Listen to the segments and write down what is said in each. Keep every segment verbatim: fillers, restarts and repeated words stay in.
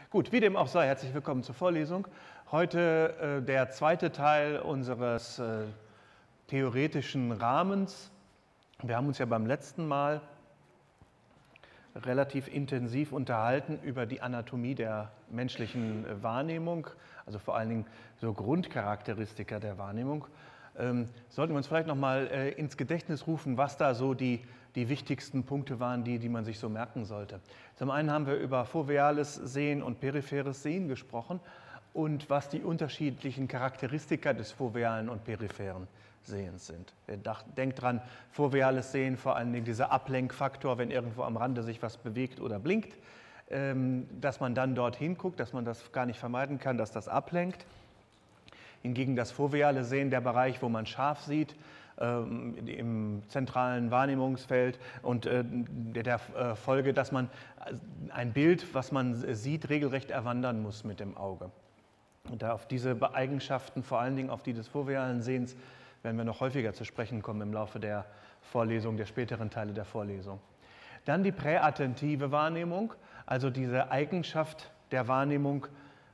Gut, wie dem auch sei, herzlich willkommen zur Vorlesung. Heute äh, der zweite Teil unseres äh, theoretischen Rahmens. Wir haben uns ja beim letzten Mal relativ intensiv unterhalten über die Anatomie der menschlichen äh, Wahrnehmung, also vor allen Dingen so Grundcharakteristika der Wahrnehmung. Ähm, sollten wir uns vielleicht noch mal äh, ins Gedächtnis rufen, was da so die, die wichtigsten Punkte waren, die, die man sich so merken sollte. Zum einen haben wir über foveales Sehen und peripheres Sehen gesprochen und was die unterschiedlichen Charakteristika des fovealen und peripheren Sehens sind. Wer denkt dran, foveales Sehen, vor allen Dingen dieser Ablenkfaktor, wenn irgendwo am Rande sich was bewegt oder blinkt, ähm, dass man dann dorthin guckt, dass man das gar nicht vermeiden kann, dass das ablenkt. Hingegen das foveale Sehen, der Bereich, wo man scharf sieht, ähm, im zentralen Wahrnehmungsfeld und äh, der, der äh, Folge, dass man ein Bild, was man sieht, regelrecht erwandern muss mit dem Auge. Und da auf diese Eigenschaften, vor allen Dingen auf die des fovealen Sehens, werden wir noch häufiger zu sprechen kommen im Laufe der Vorlesung, der späteren Teile der Vorlesung. Dann die präattentive Wahrnehmung, also diese Eigenschaft der Wahrnehmung,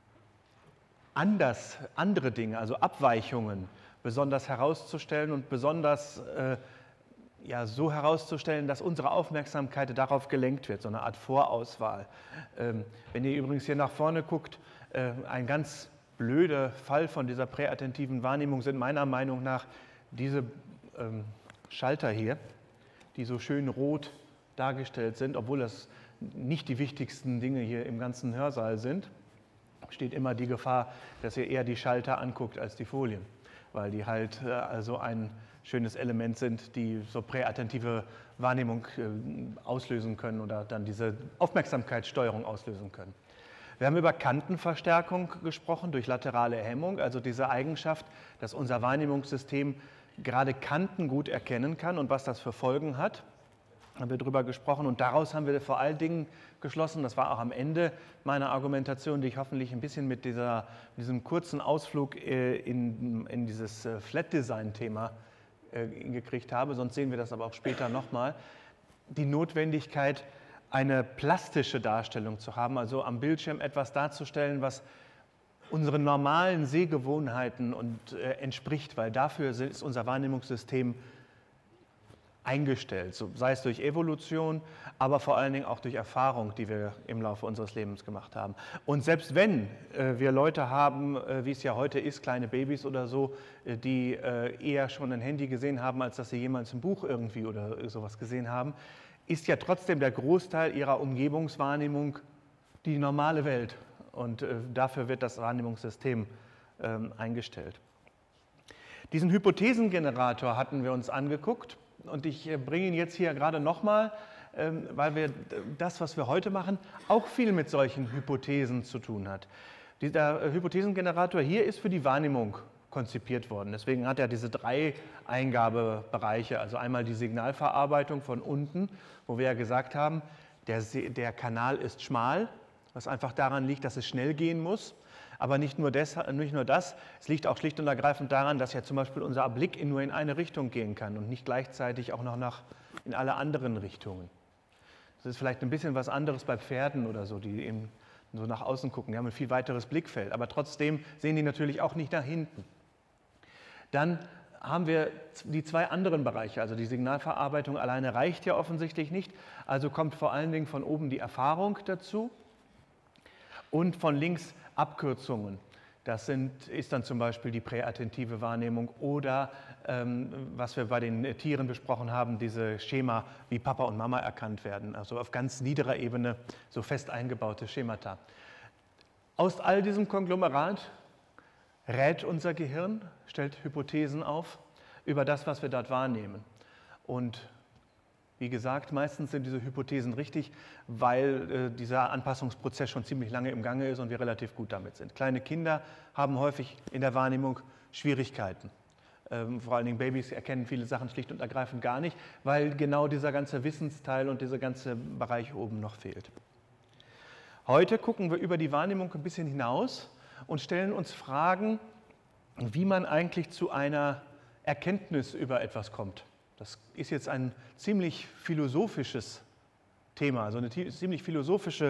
anders, andere Dinge, also Abweichungen, besonders herauszustellen und besonders äh, ja, so herauszustellen, dass unsere Aufmerksamkeit darauf gelenkt wird, so eine Art Vorauswahl. Ähm, wenn ihr übrigens hier nach vorne guckt, äh, ein ganz blöder Fall von dieser präattentiven Wahrnehmung sind meiner Meinung nach diese ähm, Schalter hier, die so schön rot dargestellt sind, obwohl das nicht die wichtigsten Dinge hier im ganzen Hörsaal sind. Steht immer die Gefahr, dass ihr eher die Schalter anguckt als die Folien, weil die halt äh, also ein schönes Element sind, die so präattentive Wahrnehmung äh, auslösen können oder dann diese Aufmerksamkeitssteuerung auslösen können. Wir haben über Kantenverstärkung gesprochen durch laterale Hemmung, also diese Eigenschaft, dass unser Wahrnehmungssystem gerade Kanten gut erkennen kann und was das für Folgen hat. Haben wir darüber gesprochen und daraus haben wir vor allen Dingen geschlossen, das war auch am Ende meiner Argumentation, die ich hoffentlich ein bisschen mit dieser, diesem kurzen Ausflug in, in dieses Flat-Design-Thema gekriegt habe, sonst sehen wir das aber auch später nochmal, die Notwendigkeit, eine plastische Darstellung zu haben, also am Bildschirm etwas darzustellen, was unseren normalen Sehgewohnheiten und, äh, entspricht, weil dafür ist unser Wahrnehmungssystem eingestellt, so, sei es durch Evolution, aber vor allen Dingen auch durch Erfahrung, die wir im Laufe unseres Lebens gemacht haben. Und selbst wenn äh, wir Leute haben, äh, wie es ja heute ist, kleine Babys oder so, äh, die äh, eher schon ein Handy gesehen haben, als dass sie jemals ein Buch irgendwie oder sowas gesehen haben, ist ja trotzdem der Großteil ihrer Umgebungswahrnehmung die normale Welt. Und äh, dafür wird das Wahrnehmungssystem äh, eingestellt. Diesen Hypothesengenerator hatten wir uns angeguckt. Und ich bringe ihn jetzt hier gerade nochmal, weil wir das, was wir heute machen, auch viel mit solchen Hypothesen zu tun hat. Dieser Hypothesengenerator hier ist für die Wahrnehmung konzipiert worden. Deswegen hat er diese drei Eingabebereiche, also einmal die Signalverarbeitung von unten, wo wir ja gesagt haben, der, der Kanal ist schmal, was einfach daran liegt, dass es schnell gehen muss. Aber nicht nur, das, nicht nur das, es liegt auch schlicht und ergreifend daran, dass ja zum Beispiel unser Blick nur in eine Richtung gehen kann und nicht gleichzeitig auch noch nach, in alle anderen Richtungen. Das ist vielleicht ein bisschen was anderes bei Pferden oder so, die eben so nach außen gucken. Die haben ein viel weiteres Blickfeld, aber trotzdem sehen die natürlich auch nicht nach hinten. Dann haben wir die zwei anderen Bereiche, also die Signalverarbeitung alleine reicht ja offensichtlich nicht, also kommt vor allen Dingen von oben die Erfahrung dazu und von links Abkürzungen. Das sind, ist dann zum Beispiel die präattentive Wahrnehmung oder, ähm, was wir bei den Tieren besprochen haben, diese Schema, wie Papa und Mama erkannt werden, also auf ganz niederer Ebene so fest eingebaute Schemata. Aus all diesem Konglomerat rät unser Gehirn, stellt Hypothesen auf über das, was wir dort wahrnehmen. Und wie gesagt, meistens sind diese Hypothesen richtig, weil äh, dieser Anpassungsprozess schon ziemlich lange im Gange ist und wir relativ gut damit sind. Kleine Kinder haben häufig in der Wahrnehmung Schwierigkeiten. Ähm, vor allen Dingen Babys erkennen viele Sachen schlicht und ergreifend gar nicht, weil genau dieser ganze Wissensteil und dieser ganze Bereich oben noch fehlt. Heute gucken wir über die Wahrnehmung ein bisschen hinaus und stellen uns Fragen, wie man eigentlich zu einer Erkenntnis über etwas kommt. Das ist jetzt ein ziemlich philosophisches Thema, also eine ziemlich philosophische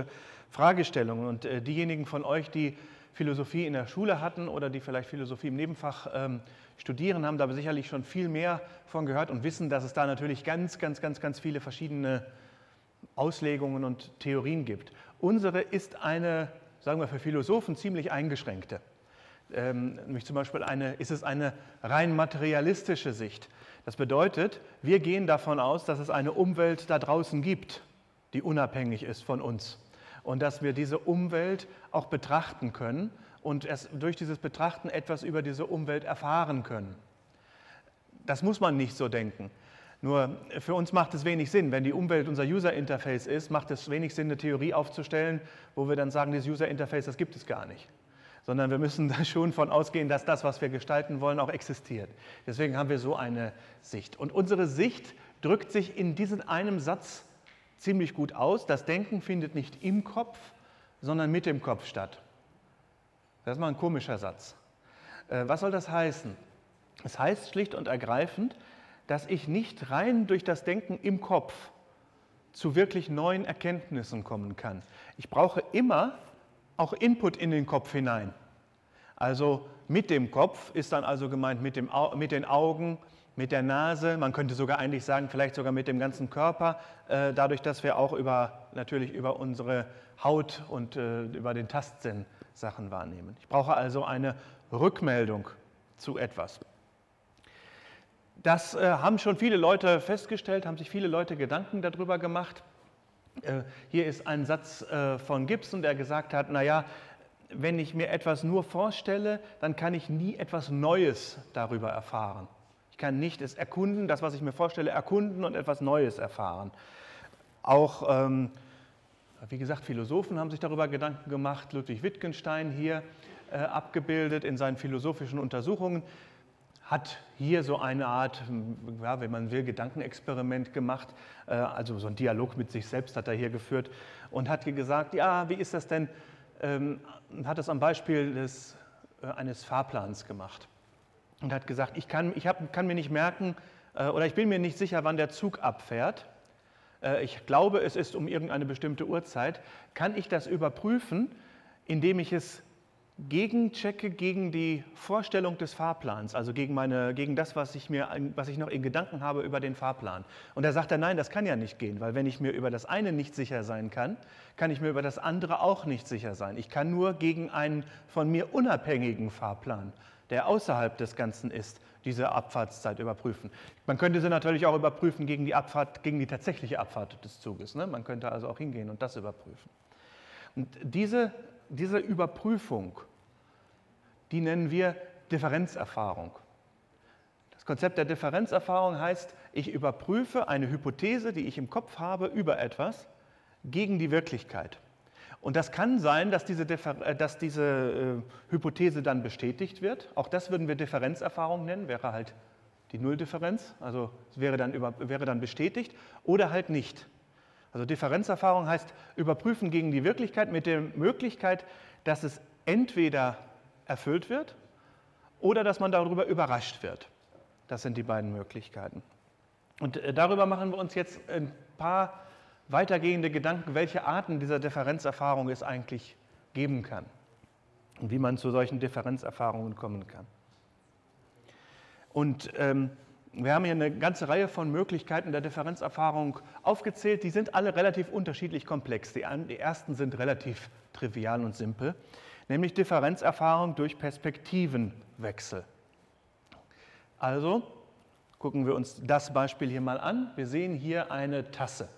Fragestellungen. Und diejenigen von euch, die Philosophie in der Schule hatten oder die vielleicht Philosophie im Nebenfach ähm, studieren, haben da sicherlich schon viel mehr von gehört und wissen, dass es da natürlich ganz, ganz, ganz, ganz viele verschiedene Auslegungen und Theorien gibt. Unsere ist eine, sagen wir für Philosophen, ziemlich eingeschränkte. Ähm, nämlich zum Beispiel eine, ist es eine rein materialistische Sicht. Das bedeutet, wir gehen davon aus, dass es eine Umwelt da draußen gibt, die unabhängig ist von uns. Und dass wir diese Umwelt auch betrachten können und erst durch dieses Betrachten etwas über diese Umwelt erfahren können. Das muss man nicht so denken. Nur für uns macht es wenig Sinn. Wenn die Umwelt unser User-Interface ist, macht es wenig Sinn, eine Theorie aufzustellen, wo wir dann sagen, dieses User-Interface, das gibt es gar nicht. Sondern wir müssen da schon von ausgehen, dass das, was wir gestalten wollen, auch existiert. Deswegen haben wir so eine Sicht. Und unsere Sicht drückt sich in diesem einen Satz ziemlich gut aus. Das Denken findet nicht im Kopf, sondern mit dem Kopf statt. Das ist mal ein komischer Satz. Was soll das heißen? Es heißt schlicht und ergreifend, dass ich nicht rein durch das Denken im Kopf zu wirklich neuen Erkenntnissen kommen kann. Ich brauche immer auch Input in den Kopf hinein. Also mit dem Kopf ist dann also gemeint mit, dem, mit den Augen, mit der Nase, man könnte sogar eigentlich sagen, vielleicht sogar mit dem ganzen Körper, äh, dadurch, dass wir auch über, natürlich über unsere Haut und äh, über den Tastsinn Sachen wahrnehmen. Ich brauche also eine Rückmeldung zu etwas. Das äh, haben schon viele Leute festgestellt, haben sich viele Leute Gedanken darüber gemacht. Äh, hier ist ein Satz äh, von Gibson, der gesagt hat, naja, wenn ich mir etwas nur vorstelle, dann kann ich nie etwas Neues darüber erfahren. Ich kann nicht es erkunden, das, was ich mir vorstelle, erkunden und etwas Neues erfahren. Auch, ähm, wie gesagt, Philosophen haben sich darüber Gedanken gemacht. Ludwig Wittgenstein hier äh, abgebildet in seinen philosophischen Untersuchungen, hat hier so eine Art, ja, wenn man will, Gedankenexperiment gemacht, äh, also so ein Dialog mit sich selbst hat er hier geführt und hat gesagt, ja, wie ist das denn, ähm, hat es am Beispiel des, äh, eines Fahrplans gemacht. Und hat gesagt, ich kann, ich hab, kann mir nicht merken äh, oder ich bin mir nicht sicher, wann der Zug abfährt. Äh, ich glaube, es ist um irgendeine bestimmte Uhrzeit. Kann ich das überprüfen, indem ich es gegenchecke gegen die Vorstellung des Fahrplans, also gegen, meine, gegen das, was ich, mir, was ich noch in Gedanken habe über den Fahrplan. Und da sagt er, nein, das kann ja nicht gehen, weil wenn ich mir über das eine nicht sicher sein kann, kann ich mir über das andere auch nicht sicher sein. Ich kann nur gegen einen von mir unabhängigen Fahrplan, der außerhalb des Ganzen ist, diese Abfahrtszeit überprüfen. Man könnte sie natürlich auch überprüfen gegen die Abfahrt, gegen die tatsächliche Abfahrt des Zuges. Ne? Man könnte also auch hingehen und das überprüfen. Und diese, diese Überprüfung, die nennen wir Differenzerfahrung. Das Konzept der Differenzerfahrung heißt, ich überprüfe eine Hypothese, die ich im Kopf habe über etwas, gegen die Wirklichkeit. Und das kann sein, dass diese, dass diese äh, Hypothese dann bestätigt wird. Auch das würden wir Differenzerfahrung nennen, wäre halt die Nulldifferenz, also es wäre dann, über, wäre dann bestätigt oder halt nicht. Also Differenzerfahrung heißt überprüfen gegen die Wirklichkeit mit der Möglichkeit, dass es entweder erfüllt wird oder dass man darüber überrascht wird. Das sind die beiden Möglichkeiten. Und äh, darüber machen wir uns jetzt ein paar weitergehende Gedanken, welche Arten dieser Differenzerfahrung es eigentlich geben kann und wie man zu solchen Differenzerfahrungen kommen kann. Und ähm, wir haben hier eine ganze Reihe von Möglichkeiten der Differenzerfahrung aufgezählt. Die sind alle relativ unterschiedlich komplex. Die, die ersten sind relativ trivial und simpel, nämlich Differenzerfahrung durch Perspektivenwechsel. Also gucken wir uns das Beispiel hier mal an. Wir sehen hier eine Tasse.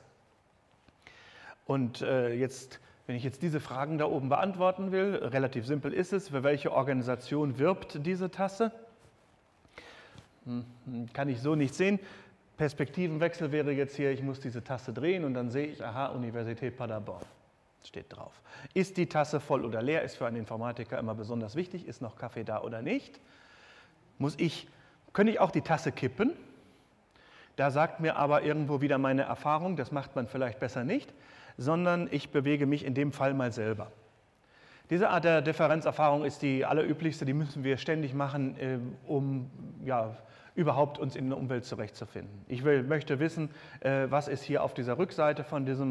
Und äh, jetzt, wenn ich jetzt diese Fragen da oben beantworten will, relativ simpel ist es, für welche Organisation wirbt diese Tasse? Hm, kann ich so nicht sehen. Perspektivenwechsel wäre jetzt hier, ich muss diese Tasse drehen und dann sehe ich, aha, Universität Paderborn, steht drauf. Ist die Tasse voll oder leer, ist für einen Informatiker immer besonders wichtig, ist noch Kaffee da oder nicht. Muss ich, könnte ich auch die Tasse kippen? Da sagt mir aber irgendwo wieder meine Erfahrung, das macht man vielleicht besser nicht, sondern ich bewege mich in dem Fall mal selber. Diese Art der Differenzerfahrung ist die allerüblichste, die müssen wir ständig machen, um ja, überhaupt uns in der Umwelt zurechtzufinden. Ich will, möchte wissen, was ist hier auf dieser Rückseite von diesem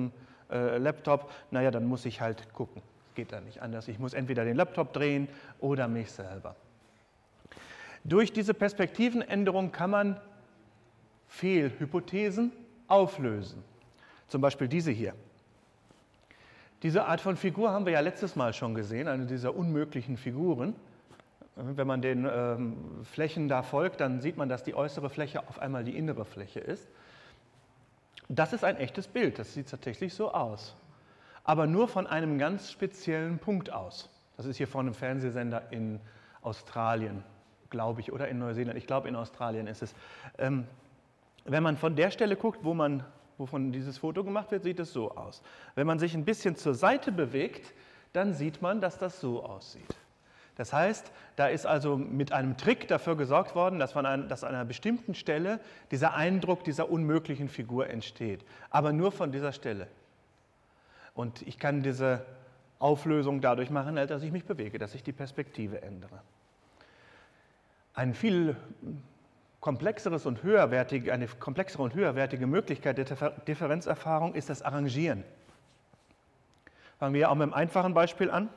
äh, Laptop, naja, dann muss ich halt gucken. Geht da nicht anders. Ich muss entweder den Laptop drehen oder mich selber. Durch diese Perspektivenänderung kann man Fehlhypothesen auflösen. Zum Beispiel diese hier. Diese Art von Figur haben wir ja letztes Mal schon gesehen, eine dieser unmöglichen Figuren. Wenn man den ähm, Flächen da folgt, dann sieht man, dass die äußere Fläche auf einmal die innere Fläche ist. Das ist ein echtes Bild, das sieht tatsächlich so aus. Aber nur von einem ganz speziellen Punkt aus. Das ist hier von einem Fernsehsender in Australien, glaube ich, oder in Neuseeland. Ich glaube, in Australien ist es. Ähm, wenn man von der Stelle guckt, wo man, wovon dieses Foto gemacht wird, sieht es so aus. Wenn man sich ein bisschen zur Seite bewegt, dann sieht man, dass das so aussieht. Das heißt, da ist also mit einem Trick dafür gesorgt worden, dass, von ein, dass an einer bestimmten Stelle dieser Eindruck dieser unmöglichen Figur entsteht. Aber nur von dieser Stelle. Und ich kann diese Auflösung dadurch machen, dass ich mich bewege, dass ich die Perspektive ändere. Ein viel komplexeres und höherwertige, eine komplexere und höherwertige Möglichkeit der Differenzerfahrung ist das Arrangieren. Fangen wir auch mit einem einfachen Beispiel an.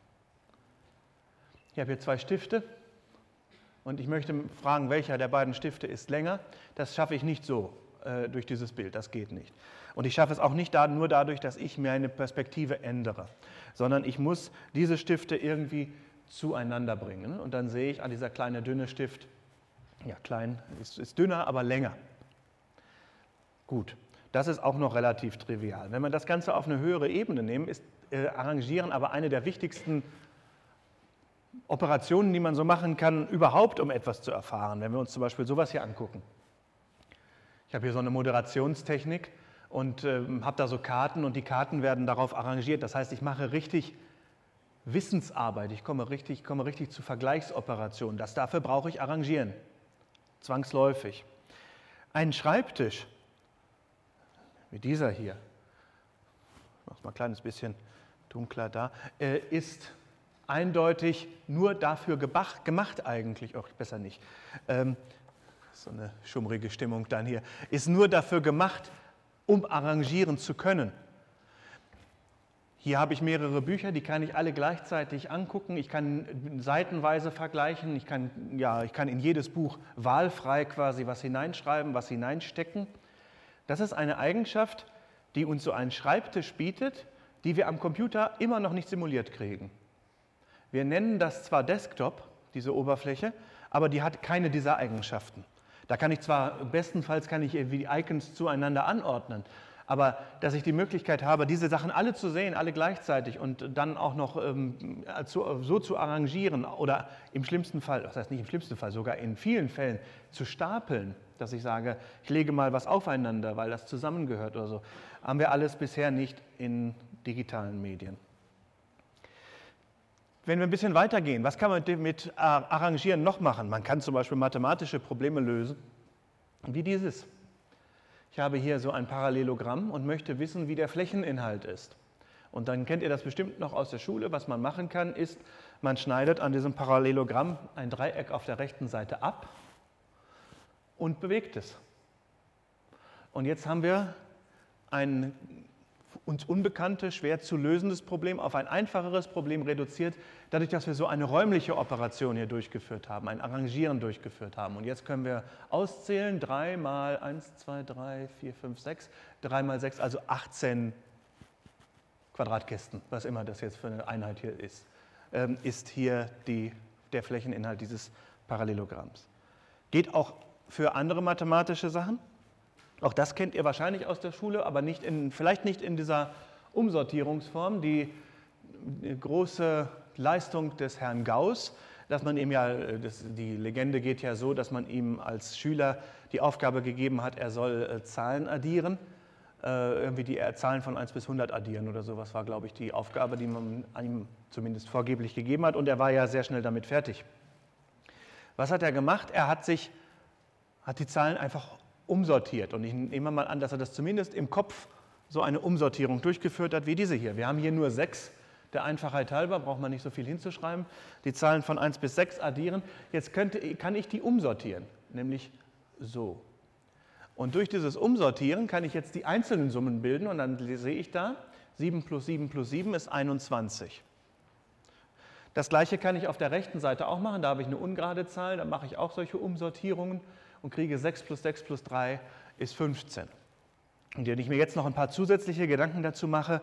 Ich habe hier zwei Stifte und ich möchte fragen, welcher der beiden Stifte ist länger. Das schaffe ich nicht so äh, durch dieses Bild, das geht nicht. Und ich schaffe es auch nicht da, nur dadurch, dass ich mir eine Perspektive ändere, sondern ich muss diese Stifte irgendwie zueinander bringen. Und dann sehe ich, an dieser kleine, dünne Stift, ja klein, ist, ist dünner, aber länger. Gut, das ist auch noch relativ trivial. Wenn wir das Ganze auf eine höhere Ebene nehmen, ist äh, Arrangieren aber eine der wichtigsten Operationen, die man so machen kann, überhaupt, um etwas zu erfahren. Wenn wir uns zum Beispiel sowas hier angucken. Ich habe hier so eine Moderationstechnik und äh, habe da so Karten und die Karten werden darauf arrangiert. Das heißt, ich mache richtig Wissensarbeit, ich komme richtig, komme richtig zu Vergleichsoperationen. Das, dafür brauche ich Arrangieren, zwangsläufig. Ein Schreibtisch, wie dieser hier, ich mache es mal ein kleines bisschen dunkler da, äh, ist eindeutig nur dafür gemacht eigentlich, auch besser nicht, ähm, so eine schummrige Stimmung dann hier, ist nur dafür gemacht, um arrangieren zu können. Hier habe ich mehrere Bücher, die kann ich alle gleichzeitig angucken, ich kann seitenweise vergleichen, ich kann, ja, ich kann in jedes Buch wahlfrei quasi was hineinschreiben, was hineinstecken. Das ist eine Eigenschaft, die uns so ein Schreibtisch bietet, die wir am Computer immer noch nicht simuliert kriegen. Wir nennen das zwar Desktop, diese Oberfläche, aber die hat keine dieser Eigenschaften. Da kann ich zwar, bestenfalls kann ich irgendwie die Icons zueinander anordnen, aber dass ich die Möglichkeit habe, diese Sachen alle zu sehen, alle gleichzeitig und dann auch noch ähm, zu, so zu arrangieren oder im schlimmsten Fall, das heißt nicht im schlimmsten Fall, sogar in vielen Fällen zu stapeln, dass ich sage, ich lege mal was aufeinander, weil das zusammengehört oder so, haben wir alles bisher nicht in digitalen Medien. Wenn wir ein bisschen weitergehen, was kann man mit Arrangieren noch machen? Man kann zum Beispiel mathematische Probleme lösen, wie dieses. Ich habe hier so ein Parallelogramm und möchte wissen, wie der Flächeninhalt ist. Und dann kennt ihr das bestimmt noch aus der Schule. Was man machen kann, ist, man schneidet an diesem Parallelogramm ein Dreieck auf der rechten Seite ab und bewegt es. Und jetzt haben wir ein uns unbekanntes, schwer zu lösendes Problem auf ein einfacheres Problem reduziert, dadurch, dass wir so eine räumliche Operation hier durchgeführt haben, ein Arrangieren durchgeführt haben. Und jetzt können wir auszählen, drei mal eins, zwei, drei, vier, fünf, sechs, drei mal sechs, also achtzehn Quadratkästen, was immer das jetzt für eine Einheit hier ist, ähm, ist hier die, der Flächeninhalt dieses Parallelogramms. Geht auch für andere mathematische Sachen. Auch das kennt ihr wahrscheinlich aus der Schule, aber nicht in, vielleicht nicht in dieser Umsortierungsform. Die große Leistung des Herrn Gauß, dass man ihm ja, das, die Legende geht ja so, dass man ihm als Schüler die Aufgabe gegeben hat, er soll äh, Zahlen addieren, äh, irgendwie die Zahlen von eins bis hundert addieren oder sowas war, glaube ich, die Aufgabe, die man ihm zumindest vorgeblich gegeben hat, und er war ja sehr schnell damit fertig. Was hat er gemacht? Er hat sich, hat die Zahlen einfach umsortiert, und ich nehme mal an, dass er das zumindest im Kopf so eine Umsortierung durchgeführt hat wie diese hier. Wir haben hier nur sechs, der Einfachheit halber, braucht man nicht so viel hinzuschreiben, die Zahlen von eins bis sechs addieren. Jetzt könnte, kann ich die umsortieren, nämlich so. Und durch dieses Umsortieren kann ich jetzt die einzelnen Summen bilden und dann sehe ich da, sieben plus sieben plus sieben ist einundzwanzig. Das gleiche kann ich auf der rechten Seite auch machen, da habe ich eine ungerade Zahl, da mache ich auch solche Umsortierungen und kriege sechs plus sechs plus drei ist fünfzehn. Und wenn ich mir jetzt noch ein paar zusätzliche Gedanken dazu mache,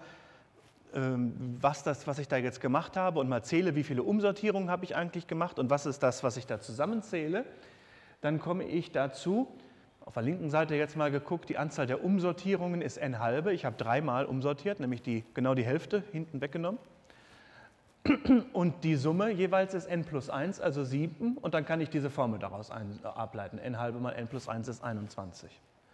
was, das, was ich da jetzt gemacht habe und mal zähle, wie viele Umsortierungen habe ich eigentlich gemacht und was ist das, was ich da zusammenzähle, dann komme ich dazu, auf der linken Seite jetzt mal geguckt, die Anzahl der Umsortierungen ist n halbe. Ich habe dreimal umsortiert, nämlich die, genau die Hälfte hinten weggenommen. Und die Summe jeweils ist n plus eins, also sieben. Und dann kann ich diese Formel daraus ein, ableiten. n halbe mal n plus eins ist einundzwanzig.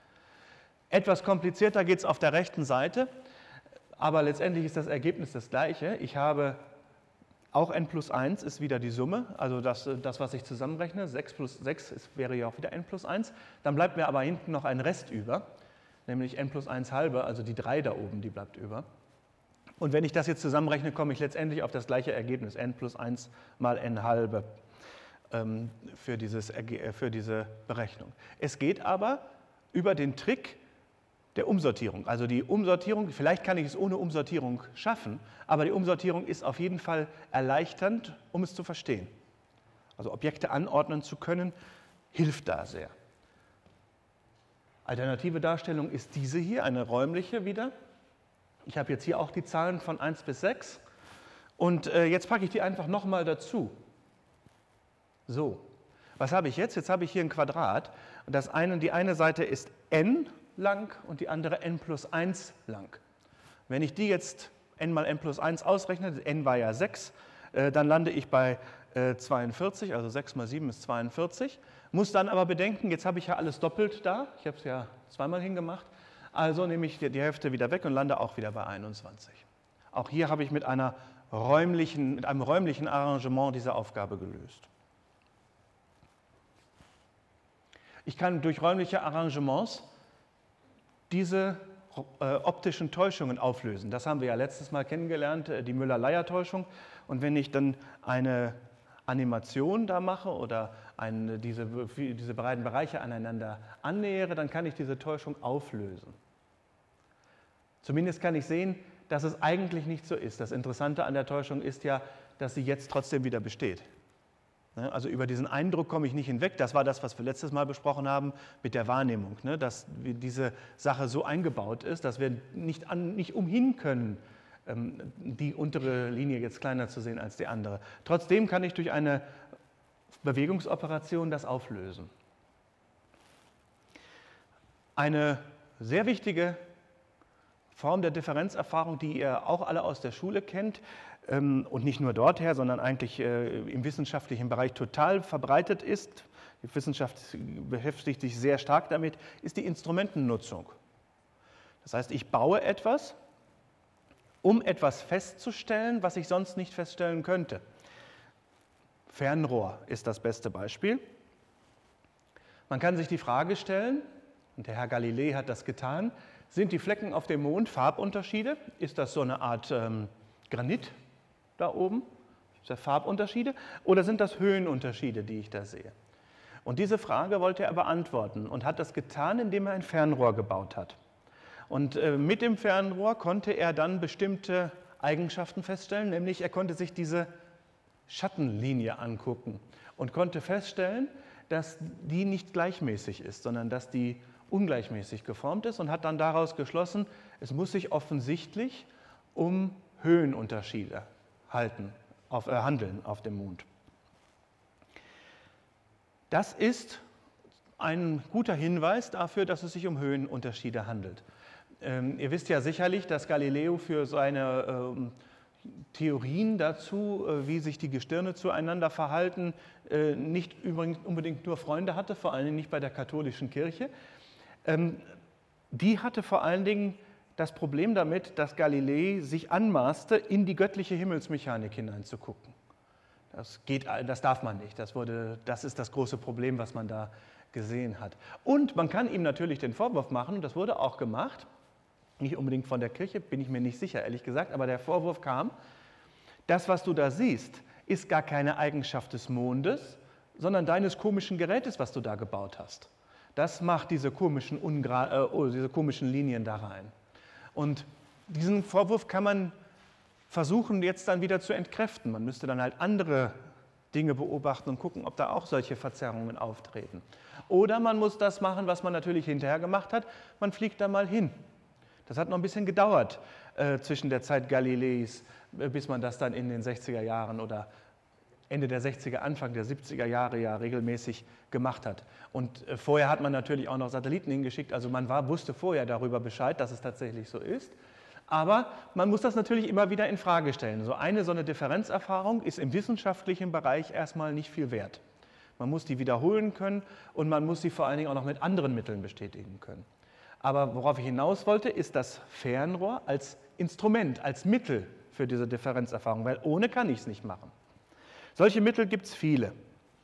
Etwas komplizierter geht es auf der rechten Seite, aber letztendlich ist das Ergebnis das gleiche. Ich habe auch n plus eins ist wieder die Summe, also das, das was ich zusammenrechne, sechs plus sechs ist, wäre ja auch wieder n plus eins. Dann bleibt mir aber hinten noch ein Rest über, nämlich n plus eins halbe, also die drei da oben, die bleibt über. Und wenn ich das jetzt zusammenrechne, komme ich letztendlich auf das gleiche Ergebnis, n plus eins mal n halbe ähm, für, dieses, für diese Berechnung. Es geht aber über den Trick der Umsortierung. Also die Umsortierung, vielleicht kann ich es ohne Umsortierung schaffen, aber die Umsortierung ist auf jeden Fall erleichternd, um es zu verstehen. Also Objekte anordnen zu können, hilft da sehr. Alternative Darstellung ist diese hier, eine räumliche wieder. Ich habe jetzt hier auch die Zahlen von eins bis sechs und äh, jetzt packe ich die einfach nochmal dazu. So, was habe ich jetzt? Jetzt habe ich hier ein Quadrat und das eine, die eine Seite ist n lang und die andere n plus eins lang. Wenn ich die jetzt n mal n plus eins ausrechne, n war ja sechs, äh, dann lande ich bei äh, zweiundvierzig, also sechs mal sieben ist zweiundvierzig. Muss dann aber bedenken, jetzt habe ich ja alles doppelt da, ich habe es ja zweimal hingemacht, also nehme ich die, die Hälfte wieder weg und lande auch wieder bei einundzwanzig. Auch hier habe ich mit, einer räumlichen, mit einem räumlichen Arrangement diese Aufgabe gelöst. Ich kann durch räumliche Arrangements diese äh, optischen Täuschungen auflösen. Das haben wir ja letztes Mal kennengelernt, äh, die Müller-Lyer-Täuschung. Und wenn ich dann eine Animation da mache oder eine, diese, diese beiden Bereiche aneinander annähere, dann kann ich diese Täuschung auflösen. Zumindest kann ich sehen, dass es eigentlich nicht so ist. Das Interessante an der Täuschung ist ja, dass sie jetzt trotzdem wieder besteht. Also über diesen Eindruck komme ich nicht hinweg. Das war das, was wir letztes Mal besprochen haben mit der Wahrnehmung, ne? Dass diese Sache so eingebaut ist, dass wir nicht, an, nicht umhin können, die untere Linie jetzt kleiner zu sehen als die andere. Trotzdem kann ich durch eine Bewegungsoperation das auflösen. Eine sehr wichtige Form der Differenzerfahrung, die ihr auch alle aus der Schule kennt, und nicht nur dorther, sondern eigentlich im wissenschaftlichen Bereich total verbreitet ist, die Wissenschaft beschäftigt sich sehr stark damit, ist die Instrumentennutzung. Das heißt, ich baue etwas, um etwas festzustellen, was ich sonst nicht feststellen könnte. Fernrohr ist das beste Beispiel. Man kann sich die Frage stellen, und der Herr Galilei hat das getan, sind die Flecken auf dem Mond Farbunterschiede? Ist das so eine Art ähm, Granit da oben? Ist das Farbunterschiede? Oder sind das Höhenunterschiede, die ich da sehe? Und diese Frage wollte er beantworten und hat das getan, indem er ein Fernrohr gebaut hat. Und äh, mit dem Fernrohr konnte er dann bestimmte Eigenschaften feststellen, nämlich er konnte sich diese Schattenlinie angucken und konnte feststellen, dass die nicht gleichmäßig ist, sondern dass die ungleichmäßig geformt ist und hat dann daraus geschlossen, es muss sich offensichtlich um Höhenunterschiede halten, auf, äh, handeln auf dem Mond. Das ist ein guter Hinweis dafür, dass es sich um Höhenunterschiede handelt. Ähm, ihr wisst ja sicherlich, dass Galileo für seine ähm, Theorien dazu, äh, wie sich die Gestirne zueinander verhalten, äh, nicht übrigens unbedingt nur Freunde hatte, vor allen Dingen nicht bei der katholischen Kirche. Ähm, die hatte vor allen Dingen das Problem damit, dass Galilei sich anmaßte, in die göttliche Himmelsmechanik hineinzugucken. Das geht, das darf man nicht. Das, wurde, das ist das große Problem, was man da gesehen hat. Und man kann ihm natürlich den Vorwurf machen, und das wurde auch gemacht, nicht unbedingt von der Kirche, bin ich mir nicht sicher, ehrlich gesagt, aber der Vorwurf kam, das, was du da siehst, ist gar keine Eigenschaft des Mondes, sondern deines komischen Gerätes, was du da gebaut hast. Das macht diese komischen, Ungra äh, diese komischen Linien da rein. Und diesen Vorwurf kann man versuchen jetzt dann wieder zu entkräften. Man müsste dann halt andere Dinge beobachten und gucken, ob da auch solche Verzerrungen auftreten. Oder man muss das machen, was man natürlich hinterher gemacht hat, man fliegt da mal hin. Das hat noch ein bisschen gedauert äh, zwischen der Zeit Galileis, äh, bis man das dann in den sechziger Jahren oder Ende der sechziger, Anfang der siebziger Jahre ja regelmäßig gemacht hat. Und äh, vorher hat man natürlich auch noch Satelliten hingeschickt, also man war, wusste vorher darüber Bescheid, dass es tatsächlich so ist. Aber man muss das natürlich immer wieder in Frage stellen. So eine so eine Differenzerfahrung ist im wissenschaftlichen Bereich erstmal nicht viel wert. Man muss die wiederholen können und man muss sie vor allen Dingen auch noch mit anderen Mitteln bestätigen können. Aber worauf ich hinaus wollte, ist das Fernrohr als Instrument, als Mittel für diese Differenzerfahrung, weil ohne kann ich es nicht machen. Solche Mittel gibt es viele.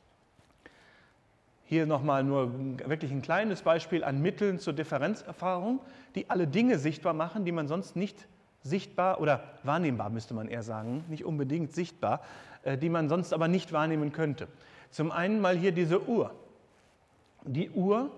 Hier nochmal nur wirklich ein kleines Beispiel an Mitteln zur Differenzerfahrung, die alle Dinge sichtbar machen, die man sonst nicht sichtbar oder wahrnehmbar, müsste man eher sagen, nicht unbedingt sichtbar, die man sonst aber nicht wahrnehmen könnte. Zum einen mal hier diese Uhr. Die Uhr,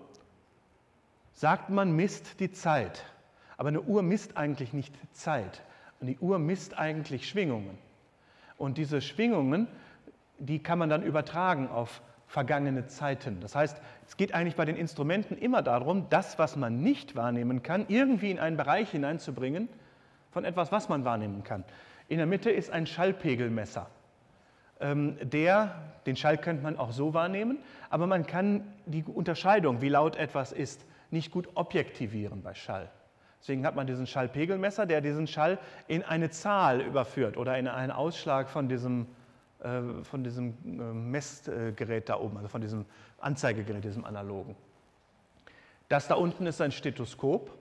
sagt man, misst die Zeit. Aber eine Uhr misst eigentlich nicht Zeit. Und die Uhr misst eigentlich Schwingungen. Und diese Schwingungen, die kann man dann übertragen auf vergangene Zeiten. Das heißt, es geht eigentlich bei den Instrumenten immer darum, das, was man nicht wahrnehmen kann, irgendwie in einen Bereich hineinzubringen von etwas, was man wahrnehmen kann. In der Mitte ist ein Schallpegelmesser. Ähm, der, den Schall könnte man auch so wahrnehmen, aber man kann die Unterscheidung, wie laut etwas ist, nicht gut objektivieren bei Schall. Deswegen hat man diesen Schallpegelmesser, der diesen Schall in eine Zahl überführt oder in einen Ausschlag von diesem von diesem Messgerät da oben, also von diesem Anzeigegerät, diesem analogen. Das da unten ist ein Stethoskop,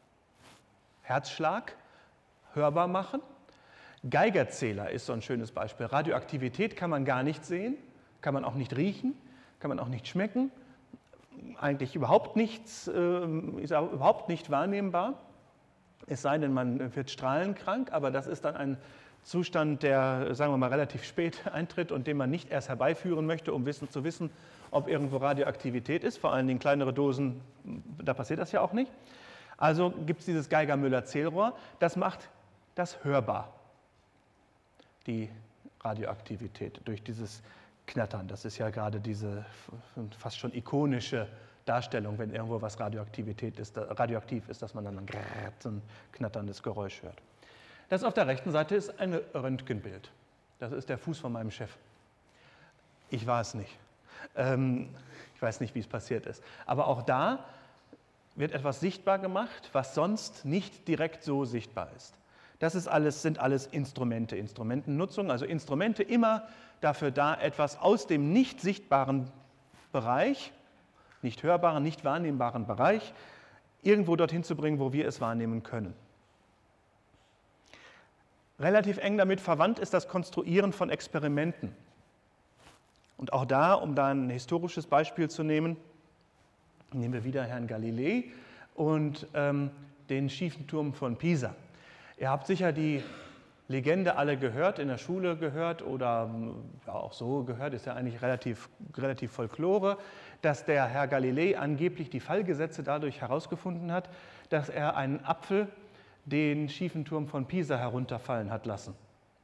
Herzschlag, hörbar machen. Geigerzähler ist so ein schönes Beispiel. Radioaktivität kann man gar nicht sehen, kann man auch nicht riechen, kann man auch nicht schmecken, eigentlich überhaupt nichts, ist überhaupt nicht wahrnehmbar, es sei denn, man wird strahlenkrank, aber das ist dann ein Zustand, der, sagen wir mal, relativ spät eintritt und den man nicht erst herbeiführen möchte, um wissen, zu wissen, ob irgendwo Radioaktivität ist. Vor allen Dingen kleinere Dosen, da passiert das ja auch nicht. Also gibt es dieses Geiger-Müller-Zählrohr, das macht das hörbar, die Radioaktivität, durch dieses Knattern. Das ist ja gerade diese fast schon ikonische Darstellung, wenn irgendwo was Radioaktivität ist, radioaktiv ist, dass man dann so ein knatterndes Geräusch hört. Das auf der rechten Seite ist ein Röntgenbild. Das ist der Fuß von meinem Chef. Ich war es nicht. Ähm, ich weiß nicht, wie es passiert ist. Aber auch da wird etwas sichtbar gemacht, was sonst nicht direkt so sichtbar ist. Das ist alles, sind alles Instrumente, Instrumentennutzung. Also Instrumente immer dafür da, etwas aus dem nicht sichtbaren Bereich, nicht hörbaren, nicht wahrnehmbaren Bereich, irgendwo dorthin zu bringen, wo wir es wahrnehmen können. Relativ eng damit verwandt ist das Konstruieren von Experimenten. Und auch da, um da ein historisches Beispiel zu nehmen, nehmen wir wieder Herrn Galilei und ähm, den schiefen Turm von Pisa. Ihr habt sicher die Legende alle gehört, in der Schule gehört oder ja, auch so gehört, ist ja eigentlich relativ, relativ Folklore, dass der Herr Galilei angeblich die Fallgesetze dadurch herausgefunden hat, dass er einen Apfel den schiefen Turm von Pisa herunterfallen hat lassen.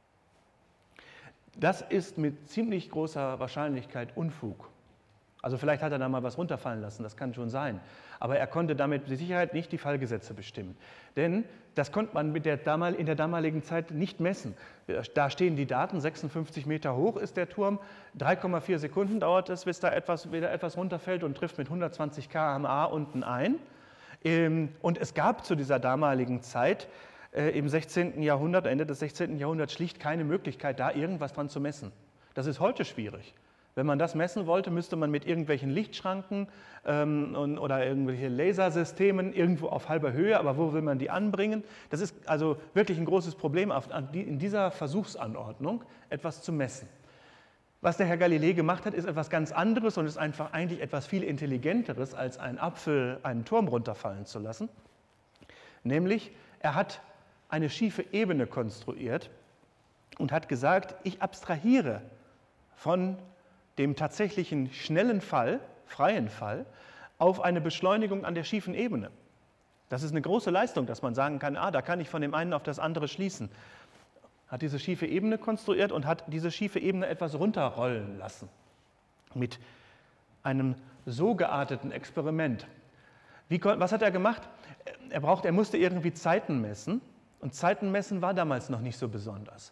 Das ist mit ziemlich großer Wahrscheinlichkeit Unfug. Also vielleicht hat er da mal was runterfallen lassen, das kann schon sein. Aber er konnte damit mit Sicherheit nicht die Fallgesetze bestimmen. Denn das konnte man mit der damal, in der damaligen Zeit nicht messen. Da stehen die Daten, sechsundfünfzig Meter hoch ist der Turm, drei Komma vier Sekunden dauert es, bis da etwas, wieder etwas runterfällt und trifft mit hundertzwanzig Kilometer pro Stunde unten ein. Und es gab zu dieser damaligen Zeit im sechzehnten Jahrhundert, Ende des sechzehnten Jahrhunderts, schlicht keine Möglichkeit, da irgendwas dran zu messen. Das ist heute schwierig. Wenn man das messen wollte, müsste man mit irgendwelchen Lichtschranken ähm, und, oder irgendwelchen Lasersystemen irgendwo auf halber Höhe, aber wo will man die anbringen? Das ist also wirklich ein großes Problem, auf, die, in dieser Versuchsanordnung etwas zu messen. Was der Herr Galilei gemacht hat, ist etwas ganz anderes und ist einfach eigentlich etwas viel Intelligenteres, als einen Apfel einen Turm runterfallen zu lassen. Nämlich, er hat eine schiefe Ebene konstruiert und hat gesagt, ich abstrahiere von dem tatsächlichen schnellen Fall, freien Fall, auf eine Beschleunigung an der schiefen Ebene. Das ist eine große Leistung, dass man sagen kann, ah, da kann ich von dem einen auf das andere schließen. Hat diese schiefe Ebene konstruiert und hat diese schiefe Ebene etwas runterrollen lassen. Mit einem so gearteten Experiment. Wie, was hat er gemacht? Er, braucht, er musste irgendwie Zeiten messen. Und Zeiten messen war damals noch nicht so besonders.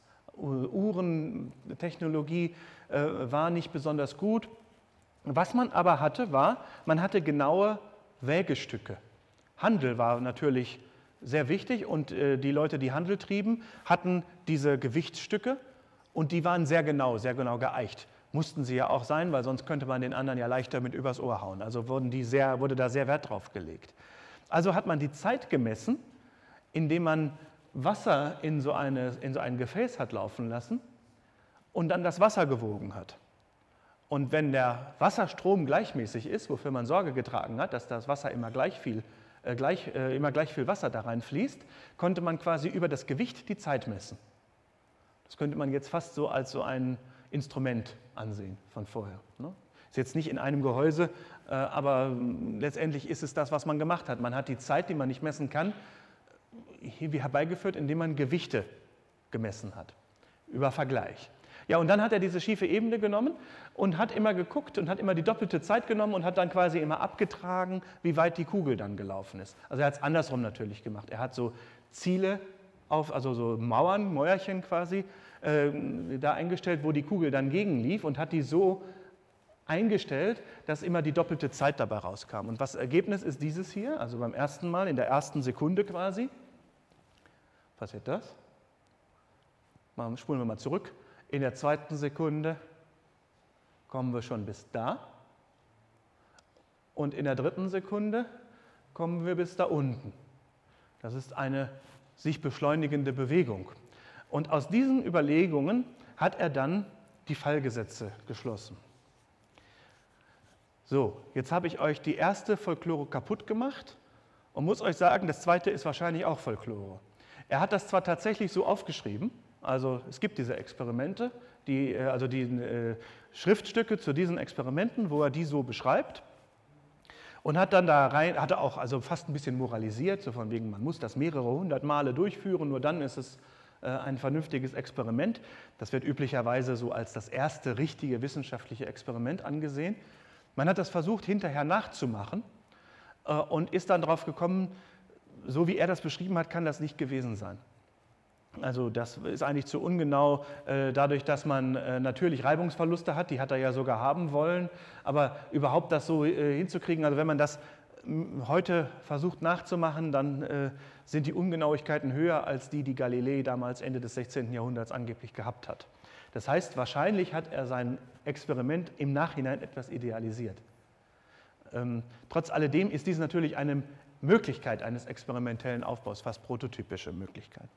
Uhrentechnologie äh, war nicht besonders gut. Was man aber hatte, war, man hatte genaue Wägestücke. Handel war natürlich sehr wichtig und äh, die Leute, die Handel trieben, hatten diese Gewichtsstücke und die waren sehr genau, sehr genau geeicht. Mussten sie ja auch sein, weil sonst könnte man den anderen ja leichter mit übers Ohr hauen. Also wurden die sehr, wurde da sehr Wert drauf gelegt. Also hat man die Zeit gemessen, indem man Wasser in so, eine, in so ein Gefäß hat laufen lassen und dann das Wasser gewogen hat. Und wenn der Wasserstrom gleichmäßig ist, wofür man Sorge getragen hat, dass das Wasser immer gleich viel, äh, gleich, äh, immer gleich viel Wasser da reinfließt, konnte man quasi über das Gewicht die Zeit messen. Das könnte man jetzt fast so als so ein Instrument ansehen von vorher. Ne? Ist jetzt nicht in einem Gehäuse, äh, aber letztendlich ist es das, was man gemacht hat. Man hat die Zeit, die man nicht messen kann, hier herbeigeführt, indem man Gewichte gemessen hat, über Vergleich. Ja, und dann hat er diese schiefe Ebene genommen und hat immer geguckt und hat immer die doppelte Zeit genommen und hat dann quasi immer abgetragen, wie weit die Kugel dann gelaufen ist. Also er hat es andersrum natürlich gemacht. Er hat so Ziele, auf, also so Mauern, Mäuerchen quasi, äh, da eingestellt, wo die Kugel dann gegenlief und hat die so eingestellt, dass immer die doppelte Zeit dabei rauskam. Und das Ergebnis ist dieses hier, also beim ersten Mal, in der ersten Sekunde quasi. Passiert das? Mal, spulen wir mal zurück. In der zweiten Sekunde kommen wir schon bis da. Und in der dritten Sekunde kommen wir bis da unten. Das ist eine sich beschleunigende Bewegung. Und aus diesen Überlegungen hat er dann die Fallgesetze geschlossen. So, jetzt habe ich euch die erste Folklore kaputt gemacht und muss euch sagen, das zweite ist wahrscheinlich auch Folklore. Er hat das zwar tatsächlich so aufgeschrieben, also es gibt diese Experimente, die, also die äh, Schriftstücke zu diesen Experimenten, wo er die so beschreibt und hat dann da rein, hat er auch also fast ein bisschen moralisiert, so von wegen, man muss das mehrere hundert Male durchführen, nur dann ist es äh, ein vernünftiges Experiment. Das wird üblicherweise so als das erste richtige wissenschaftliche Experiment angesehen. Man hat das versucht, hinterher nachzumachen äh, und ist dann darauf gekommen, so wie er das beschrieben hat, kann das nicht gewesen sein. Also das ist eigentlich zu ungenau, äh, dadurch, dass man äh, natürlich Reibungsverluste hat, die hat er ja sogar haben wollen, aber überhaupt das so äh, hinzukriegen, also wenn man das heute versucht nachzumachen, dann äh, sind die Ungenauigkeiten höher als die, die Galilei damals Ende des sechzehnten Jahrhunderts angeblich gehabt hat. Das heißt, wahrscheinlich hat er sein Experiment im Nachhinein etwas idealisiert. Ähm, trotz alledem ist dies natürlich eine Möglichkeit eines experimentellen Aufbaus, fast prototypische Möglichkeit.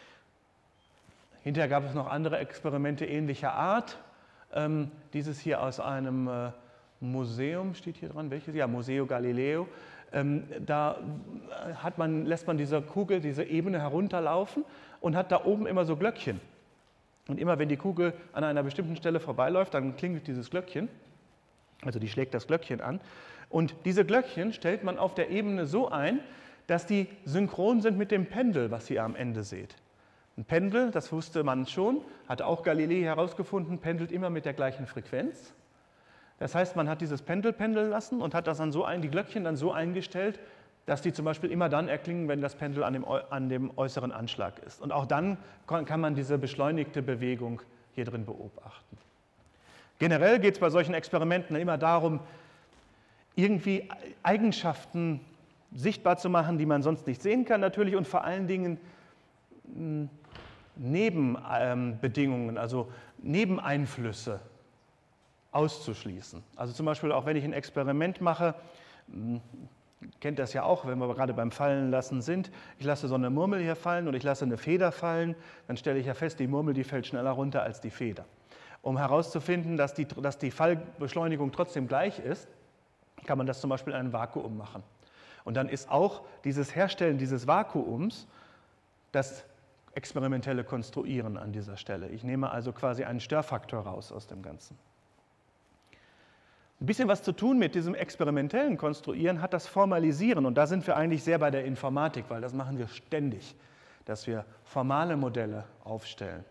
Hinterher gab es noch andere Experimente ähnlicher Art. Ähm, dieses hier aus einem äh, Museum, steht hier dran, welches? Ja, Museo Galileo. Ähm, da hat man, lässt man diese Kugel, diese Ebene herunterlaufen und hat da oben immer so Glöckchen. Und immer wenn die Kugel an einer bestimmten Stelle vorbeiläuft, dann klingelt dieses Glöckchen. Also die schlägt das Glöckchen an. Und diese Glöckchen stellt man auf der Ebene so ein, dass die synchron sind mit dem Pendel, was ihr am Ende seht. Ein Pendel, das wusste man schon, hat auch Galilei herausgefunden, pendelt immer mit der gleichen Frequenz. Das heißt, man hat dieses Pendel pendeln lassen und hat das dann so ein, die Glöckchen dann so eingestellt, dass die zum Beispiel immer dann erklingen, wenn das Pendel an dem, an dem äußeren Anschlag ist. Und auch dann kann man diese beschleunigte Bewegung hier drin beobachten. Generell geht es bei solchen Experimenten immer darum, irgendwie Eigenschaften sichtbar zu machen, die man sonst nicht sehen kann natürlich und vor allen Dingen Nebenbedingungen, also Nebeneinflüsse auszuschließen. Also zum Beispiel auch wenn ich ein Experiment mache, kennt das ja auch, wenn wir gerade beim Fallen lassen sind, ich lasse so eine Murmel hier fallen und ich lasse eine Feder fallen, dann stelle ich ja fest, die Murmel, die fällt schneller runter als die Feder. Um herauszufinden, dass die, dass die Fallbeschleunigung trotzdem gleich ist, kann man das zum Beispiel in einem Vakuum machen. Und dann ist auch dieses Herstellen dieses Vakuums das experimentelle Konstruieren an dieser Stelle. Ich nehme also quasi einen Störfaktor raus aus dem Ganzen. Ein bisschen was zu tun mit diesem experimentellen Konstruieren hat das Formalisieren. Und da sind wir eigentlich sehr bei der Informatik, weil das machen wir ständig, dass wir formale Modelle aufstellen.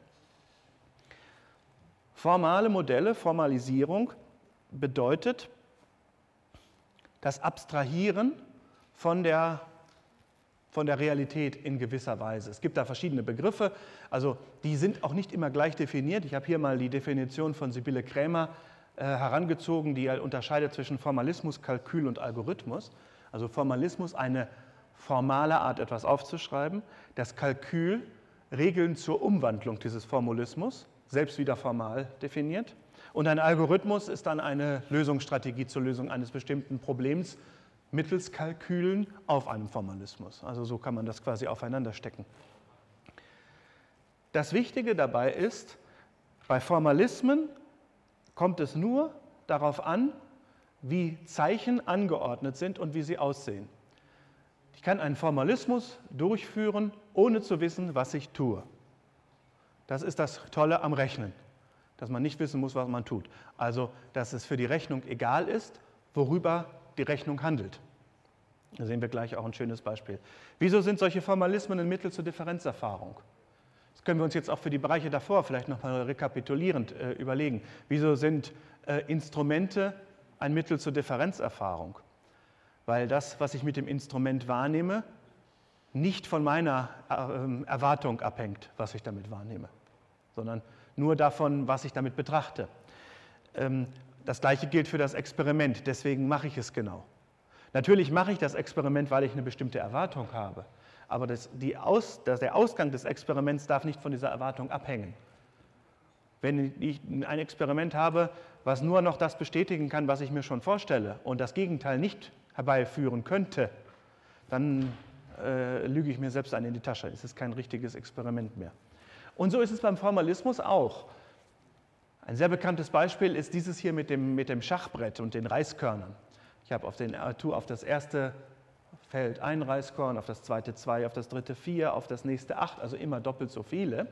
Formale Modelle, Formalisierung bedeutet das Abstrahieren von der, von der Realität in gewisser Weise. Es gibt da verschiedene Begriffe, also die sind auch nicht immer gleich definiert. Ich habe hier mal die Definition von Sibylle Krämer äh, herangezogen, die unterscheidet zwischen Formalismus, Kalkül und Algorithmus. Also Formalismus, eine formale Art, etwas aufzuschreiben. Das Kalkül, Regeln zur Umwandlung dieses Formalismus, selbst wieder formal definiert. Und ein Algorithmus ist dann eine Lösungsstrategie zur Lösung eines bestimmten Problems mittels Kalkülen auf einem Formalismus. Also so kann man das quasi aufeinander stecken. Das Wichtige dabei ist, bei Formalismen kommt es nur darauf an, wie Zeichen angeordnet sind und wie sie aussehen. Ich kann einen Formalismus durchführen, ohne zu wissen, was ich tue. Das ist das Tolle am Rechnen, dass man nicht wissen muss, was man tut. Also, dass es für die Rechnung egal ist, worüber die Rechnung handelt. Da sehen wir gleich auch ein schönes Beispiel. Wieso sind solche Formalismen ein Mittel zur Differenzerfahrung? Das können wir uns jetzt auch für die Bereiche davor vielleicht nochmal rekapitulierend äh, überlegen. Wieso sind äh, Instrumente ein Mittel zur Differenzerfahrung? Weil das, was ich mit dem Instrument wahrnehme, nicht von meiner äh, Erwartung abhängt, was ich damit wahrnehme, sondern nur davon, was ich damit betrachte. Ähm, das Gleiche gilt für das Experiment, deswegen mache ich es genau. Natürlich mache ich das Experiment, weil ich eine bestimmte Erwartung habe, aber das, die Aus, das, der Ausgang des Experiments darf nicht von dieser Erwartung abhängen. Wenn ich ein Experiment habe, was nur noch das bestätigen kann, was ich mir schon vorstelle und das Gegenteil nicht herbeiführen könnte, dann äh, lüge ich mir selbst einen in die Tasche. Es ist kein richtiges Experiment mehr. Und so ist es beim Formalismus auch. Ein sehr bekanntes Beispiel ist dieses hier mit dem, mit dem Schachbrett und den Reiskörnern. Ich habe auf, den, auf das erste Feld ein Reiskorn, auf das zweite zwei, auf das dritte vier, auf das nächste acht, also immer doppelt so viele.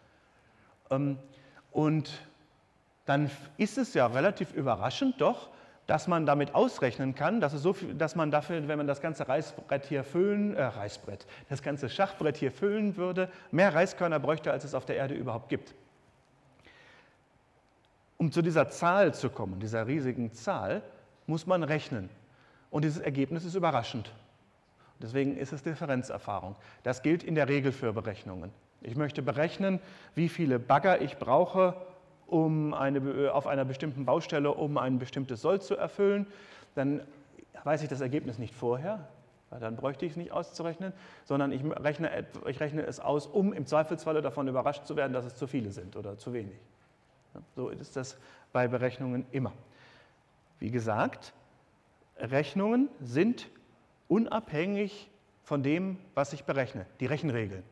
Und dann ist es ja relativ überraschend doch, dass man damit ausrechnen kann, dass, es so viel, dass man dafür, wenn man das ganze Reisbrett hier füllen, äh, Reisbrett, das ganze Schachbrett hier füllen würde, mehr Reiskörner bräuchte, als es auf der Erde überhaupt gibt. Um zu dieser Zahl zu kommen, dieser riesigen Zahl, muss man rechnen. Und dieses Ergebnis ist überraschend. Deswegen ist es Differenzerfahrung. Das gilt in der Regel für Berechnungen. Ich möchte berechnen, wie viele Bagger ich brauche, um eine, auf einer bestimmten Baustelle, um ein bestimmtes Soll zu erfüllen. Dann weiß ich das Ergebnis nicht vorher, weil dann bräuchte ich es nicht auszurechnen, sondern ich rechne, ich rechne es aus, um im Zweifelsfalle davon überrascht zu werden, dass es zu viele sind oder zu wenig. So ist das bei Berechnungen immer. Wie gesagt, Rechnungen sind unabhängig von dem, was ich berechne, die Rechenregeln.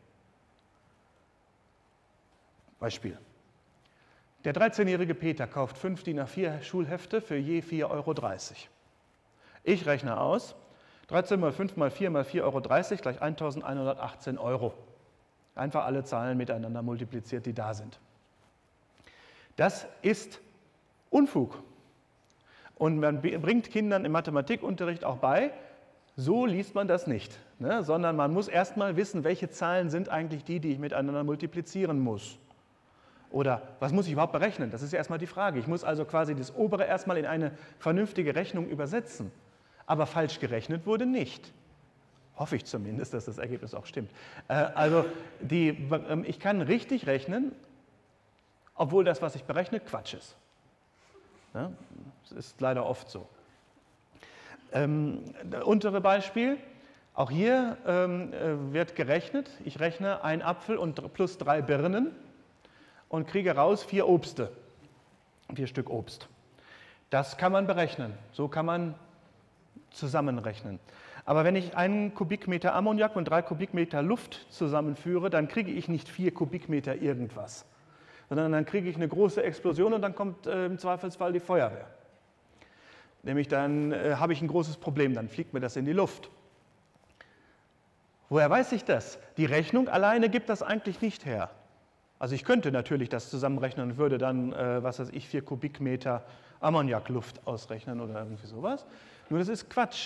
Beispiel. Der dreizehnjährige Peter kauft fünf D I N A vier Schulhefte für je vier Euro dreißig. Ich rechne aus, dreizehn mal fünf mal vier mal vier Euro dreißig gleich eintausendeinhundertachtzehn Euro. Einfach alle Zahlen miteinander multipliziert, die da sind. Das ist Unfug. Und man bringt Kindern im Mathematikunterricht auch bei, so liest man das nicht, ne? Sondern man muss erstmal wissen, welche Zahlen sind eigentlich die, die ich miteinander multiplizieren muss. Oder was muss ich überhaupt berechnen? Das ist ja erstmal die Frage. Ich muss also quasi das obere erstmal in eine vernünftige Rechnung übersetzen. Aber falsch gerechnet wurde nicht. Hoffe ich zumindest, dass das Ergebnis auch stimmt. Also die, ich kann richtig rechnen, obwohl das, was ich berechne, Quatsch ist. Ja, das ist leider oft so. Ähm, das untere Beispiel, auch hier ähm, wird gerechnet. Ich rechne ein Apfel und plus drei Birnen und kriege raus vier Obste, vier Stück Obst. Das kann man berechnen, so kann man zusammenrechnen. Aber wenn ich einen Kubikmeter Ammoniak und drei Kubikmeter Luft zusammenführe, dann kriege ich nicht vier Kubikmeter irgendwas, sondern dann kriege ich eine große Explosion und dann kommt äh, im Zweifelsfall die Feuerwehr. Nämlich dann äh, habe ich ein großes Problem, dann fliegt mir das in die Luft. Woher weiß ich das? Die Rechnung alleine gibt das eigentlich nicht her. Also ich könnte natürlich das zusammenrechnen und würde dann, äh, was weiß ich, vier Kubikmeter Ammoniakluft ausrechnen oder irgendwie sowas. Nur das ist Quatsch.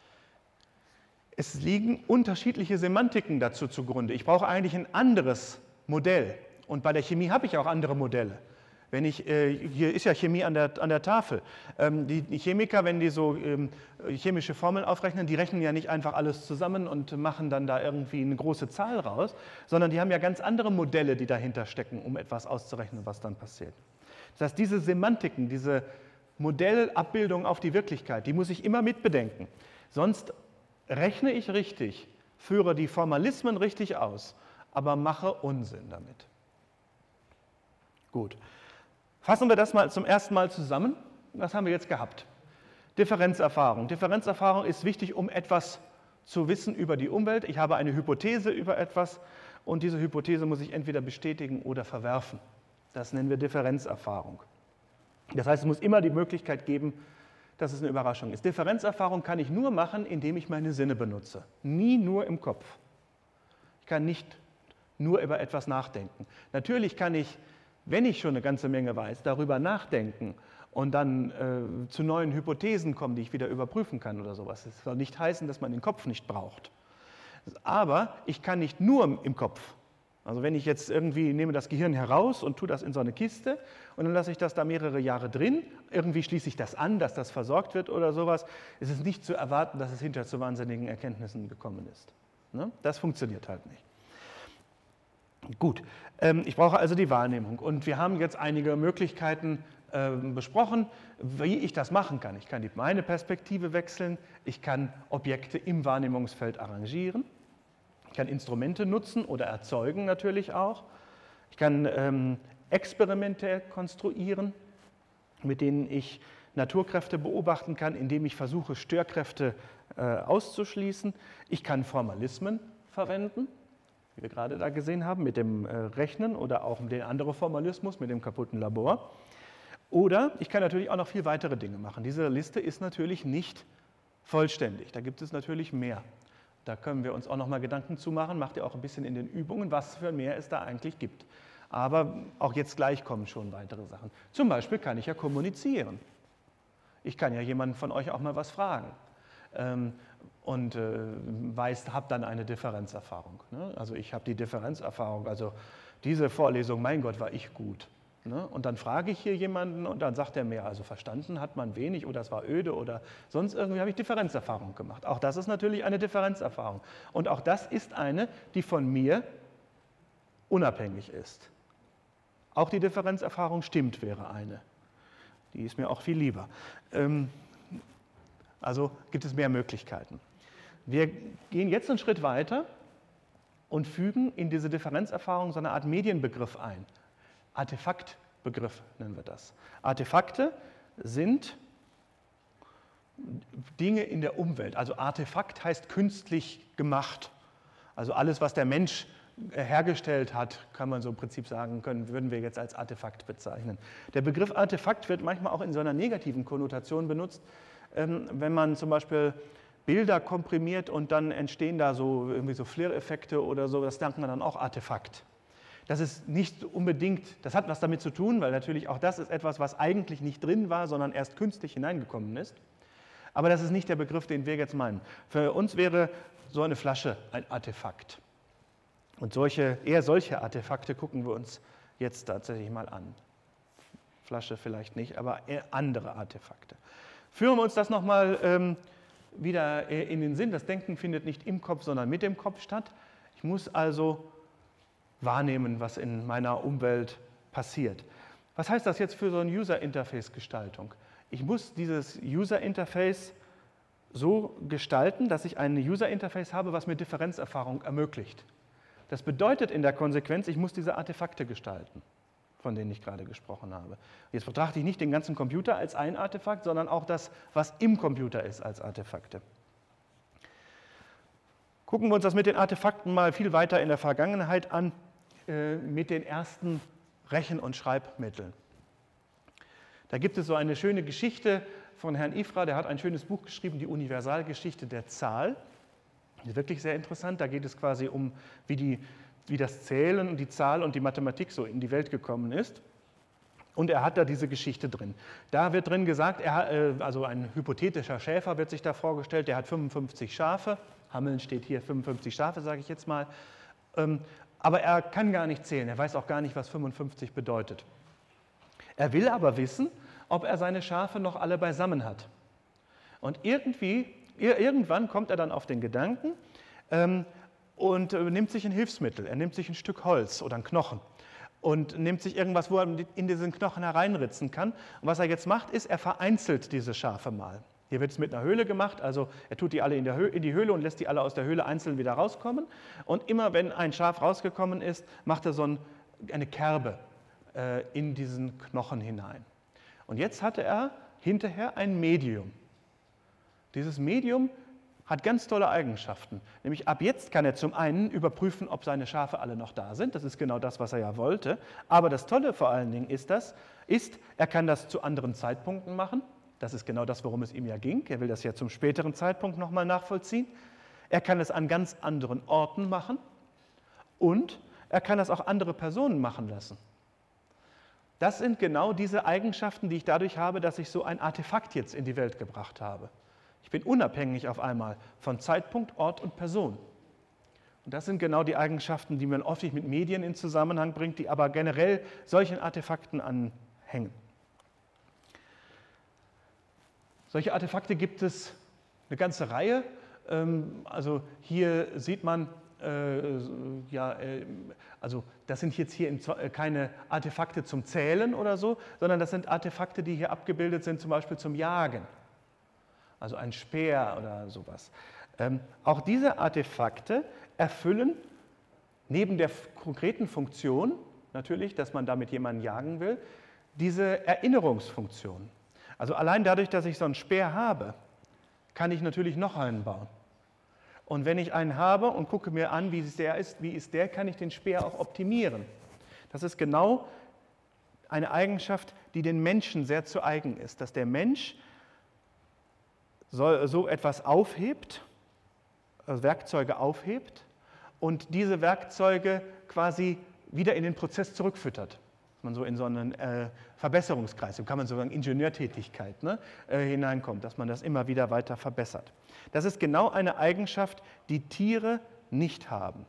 Es liegen unterschiedliche Semantiken dazu zugrunde. Ich brauche eigentlich ein anderes Modell. Und bei der Chemie habe ich auch andere Modelle. Wenn ich, äh, hier ist ja Chemie an der, an der Tafel. Ähm, die, die Chemiker, wenn die so ähm, chemische Formeln aufrechnen, die rechnen ja nicht einfach alles zusammen und machen dann da irgendwie eine große Zahl raus, sondern die haben ja ganz andere Modelle, die dahinter stecken, um etwas auszurechnen, was dann passiert. Das heißt, diese Semantiken, diese Modellabbildung auf die Wirklichkeit, die muss ich immer mitbedenken. Sonst rechne ich richtig, führe die Formalismen richtig aus, aber mache Unsinn damit. Gut. Fassen wir das mal zum ersten Mal zusammen. Was haben wir jetzt gehabt? Differenzerfahrung. Differenzerfahrung ist wichtig, um etwas zu wissen über die Umwelt. Ich habe eine Hypothese über etwas und diese Hypothese muss ich entweder bestätigen oder verwerfen. Das nennen wir Differenzerfahrung. Das heißt, es muss immer die Möglichkeit geben, dass es eine Überraschung ist. Differenzerfahrung kann ich nur machen, indem ich meine Sinne benutze. Nie nur im Kopf. Ich kann nicht nur über etwas nachdenken. Natürlich kann ich, wenn ich schon eine ganze Menge weiß, darüber nachdenken und dann äh, zu neuen Hypothesen kommen, die ich wieder überprüfen kann oder sowas. Das soll nicht heißen, dass man den Kopf nicht braucht. Aber ich kann nicht nur im Kopf. Also wenn ich jetzt irgendwie nehme das Gehirn heraus und tue das in so eine Kiste und dann lasse ich das da mehrere Jahre drin, irgendwie schließe ich das an, dass das versorgt wird oder sowas, ist es nicht zu erwarten, dass es hinterher zu wahnsinnigen Erkenntnissen gekommen ist. Ne? Das funktioniert halt nicht. Gut, ähm, ich brauche also die Wahrnehmung und wir haben jetzt einige Möglichkeiten äh, besprochen, wie ich das machen kann. Ich kann die, meine Perspektive wechseln, ich kann Objekte im Wahrnehmungsfeld arrangieren, ich kann Instrumente nutzen oder erzeugen natürlich auch, ich kann ähm, Experimente konstruieren, mit denen ich Naturkräfte beobachten kann, indem ich versuche, Störkräfte äh, auszuschließen. Ich kann Formalismen verwenden, wie wir gerade da gesehen haben, mit dem äh, Rechnen oder auch mit dem anderen Formalismus, mit dem kaputten Labor. Oder ich kann natürlich auch noch viel weitere Dinge machen. Diese Liste ist natürlich nicht vollständig, da gibt es natürlich mehr. Da können wir uns auch noch mal Gedanken zu machen, macht ihr auch ein bisschen in den Übungen, was für mehr es da eigentlich gibt. Aber auch jetzt gleich kommen schon weitere Sachen. Zum Beispiel kann ich ja kommunizieren. Ich kann ja jemanden von euch auch mal was fragen. Ähm, und äh, weiß, habe dann eine Differenzerfahrung. Ne? Also ich habe die Differenzerfahrung, also diese Vorlesung, mein Gott, war ich gut. Ne? Und dann frage ich hier jemanden und dann sagt er mir, also verstanden hat man wenig oder es war öde oder sonst irgendwie habe ich Differenzerfahrung gemacht. Auch das ist natürlich eine Differenzerfahrung. Und auch das ist eine, die von mir unabhängig ist. Auch die Differenzerfahrung stimmt, wäre eine. Die ist mir auch viel lieber. Ähm, also gibt es mehr Möglichkeiten. Wir gehen jetzt einen Schritt weiter und fügen in diese Differenzerfahrung so eine Art Medienbegriff ein. Artefaktbegriff nennen wir das. Artefakte sind Dinge in der Umwelt. Also Artefakt heißt künstlich gemacht. Also alles, was der Mensch hergestellt hat, kann man so im Prinzip sagen können, würden wir jetzt als Artefakt bezeichnen. Der Begriff Artefakt wird manchmal auch in so einer negativen Konnotation benutzt, wenn man zum Beispiel Bilder komprimiert und dann entstehen da so irgendwie so Flirr-Effekte oder so, das nennt man dann auch Artefakt. Das ist nicht unbedingt, das hat was damit zu tun, weil natürlich auch das ist etwas, was eigentlich nicht drin war, sondern erst künstlich hineingekommen ist. Aber das ist nicht der Begriff, den wir jetzt meinen. Für uns wäre so eine Flasche ein Artefakt. Und solche, eher solche Artefakte gucken wir uns jetzt tatsächlich mal an. Flasche vielleicht nicht, aber eher andere Artefakte. Führen wir uns das nochmal ähm, wieder in den Sinn. Das Denken findet nicht im Kopf, sondern mit dem Kopf statt. Ich muss also wahrnehmen, was in meiner Umwelt passiert. Was heißt das jetzt für so eine User-Interface-Gestaltung? Ich muss dieses User-Interface so gestalten, dass ich ein User-Interface habe, was mir Differenzerfahrung ermöglicht. Das bedeutet in der Konsequenz, ich muss diese Artefakte gestalten, von denen ich gerade gesprochen habe. Jetzt betrachte ich nicht den ganzen Computer als ein Artefakt, sondern auch das, was im Computer ist, als Artefakte. Gucken wir uns das mit den Artefakten mal viel weiter in der Vergangenheit an, äh, mit den ersten Rechen- und Schreibmitteln. Da gibt es so eine schöne Geschichte von Herrn Ifra, der hat ein schönes Buch geschrieben, die Universalgeschichte der Zahl. Das ist wirklich sehr interessant, da geht es quasi um, wie die wie das Zählen und die Zahl und die Mathematik so in die Welt gekommen ist. Und er hat da diese Geschichte drin. Da wird drin gesagt, er, also ein hypothetischer Schäfer wird sich da vorgestellt, der hat fünfundfünfzig Schafe. Hameln steht hier fünfundfünfzig Schafe, sage ich jetzt mal. Aber er kann gar nicht zählen, er weiß auch gar nicht, was fünfundfünfzig bedeutet. Er will aber wissen, ob er seine Schafe noch alle beisammen hat. Und irgendwie, irgendwann kommt er dann auf den Gedanken und nimmt sich ein Hilfsmittel. Er nimmt sich ein Stück Holz oder einen Knochen und nimmt sich irgendwas, wo er in diesen Knochen hereinritzen kann. Und was er jetzt macht, ist, er vereinzelt diese Schafe mal. Hier wird es mit einer Höhle gemacht, also er tut die alle in, der Höhle, in die Höhle und lässt die alle aus der Höhle einzeln wieder rauskommen. Und immer wenn ein Schaf rausgekommen ist, macht er so ein, eine Kerbe äh, in diesen Knochen hinein. Und jetzt hatte er hinterher ein Medium. Dieses Medium hat ganz tolle Eigenschaften. Nämlich ab jetzt kann er zum einen überprüfen, ob seine Schafe alle noch da sind. Das ist genau das, was er ja wollte. Aber das Tolle vor allen Dingen ist, das, ist, er kann das zu anderen Zeitpunkten machen. Das ist genau das, worum es ihm ja ging. Er will das ja zum späteren Zeitpunkt nochmal nachvollziehen. Er kann es an ganz anderen Orten machen und er kann das auch andere Personen machen lassen. Das sind genau diese Eigenschaften, die ich dadurch habe, dass ich so ein Artefakt jetzt in die Welt gebracht habe. Ich bin unabhängig auf einmal von Zeitpunkt, Ort und Person. Und das sind genau die Eigenschaften, die man oft mit Medien in Zusammenhang bringt, die aber generell solchen Artefakten anhängen. Solche Artefakte gibt es eine ganze Reihe. Also hier sieht man, ja, also das sind jetzt hier keine Artefakte zum Zählen oder so, sondern das sind Artefakte, die hier abgebildet sind, zum Beispiel zum Jagen. Also ein Speer oder sowas. Ähm, auch diese Artefakte erfüllen neben der konkreten Funktion, natürlich, dass man damit jemanden jagen will, diese Erinnerungsfunktion. Also allein dadurch, dass ich so einen Speer habe, kann ich natürlich noch einen bauen. Und wenn ich einen habe und gucke mir an, wie der ist, wie ist der, kann ich den Speer auch optimieren. Das ist genau eine Eigenschaft, die den Menschen sehr zu eigen ist, dass der Mensch so etwas aufhebt, also Werkzeuge aufhebt und diese Werkzeuge quasi wieder in den Prozess zurückfüttert. Dass man so in so einen äh, Verbesserungskreis, so kann man sagen Ingenieurtätigkeit, ne, äh, hineinkommt, dass man das immer wieder weiter verbessert. Das ist genau eine Eigenschaft, die Tiere nicht haben.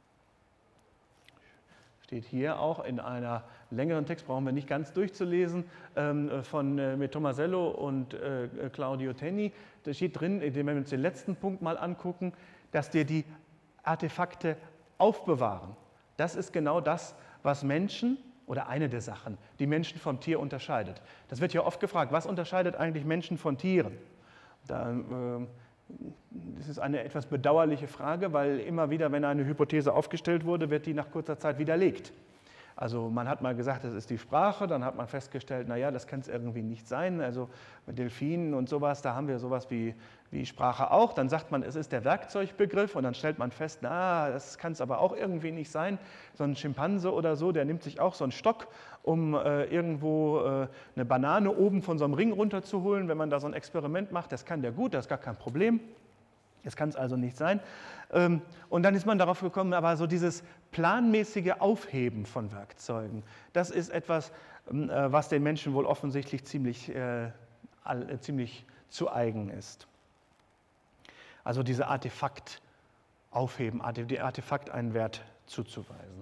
Steht hier auch in einer längeren Text, brauchen wir nicht ganz durchzulesen, ähm, von äh, mit Tomasello und äh, Claudio Tenni. Da steht drin, indem wir uns den letzten Punkt mal angucken, dass wir die Artefakte aufbewahren. Das ist genau das, was Menschen, oder eine der Sachen, die Menschen vom Tier unterscheidet. Das wird ja oft gefragt, was unterscheidet eigentlich Menschen von Tieren? Da, äh, Das ist eine etwas bedauerliche Frage, weil immer wieder, wenn eine Hypothese aufgestellt wurde, wird die nach kurzer Zeit widerlegt. Also man hat mal gesagt, das ist die Sprache, dann hat man festgestellt, naja, das kann es irgendwie nicht sein. Also bei Delfinen und sowas, da haben wir sowas wie, wie Sprache auch. Dann sagt man, es ist der Werkzeugbegriff und dann stellt man fest, na, das kann es aber auch irgendwie nicht sein. So ein Schimpanse oder so, der nimmt sich auch so einen Stock, um äh, irgendwo äh, eine Banane oben von so einem Ring runterzuholen, wenn man da so ein Experiment macht. Das kann der gut, das ist gar kein Problem. Das kann es also nicht sein. Und dann ist man darauf gekommen, aber so dieses planmäßige Aufheben von Werkzeugen, das ist etwas, was den Menschen wohl offensichtlich ziemlich, äh, ziemlich zu eigen ist. Also diese Artefakt aufheben, dem Artefakt einen Wert zuzuweisen.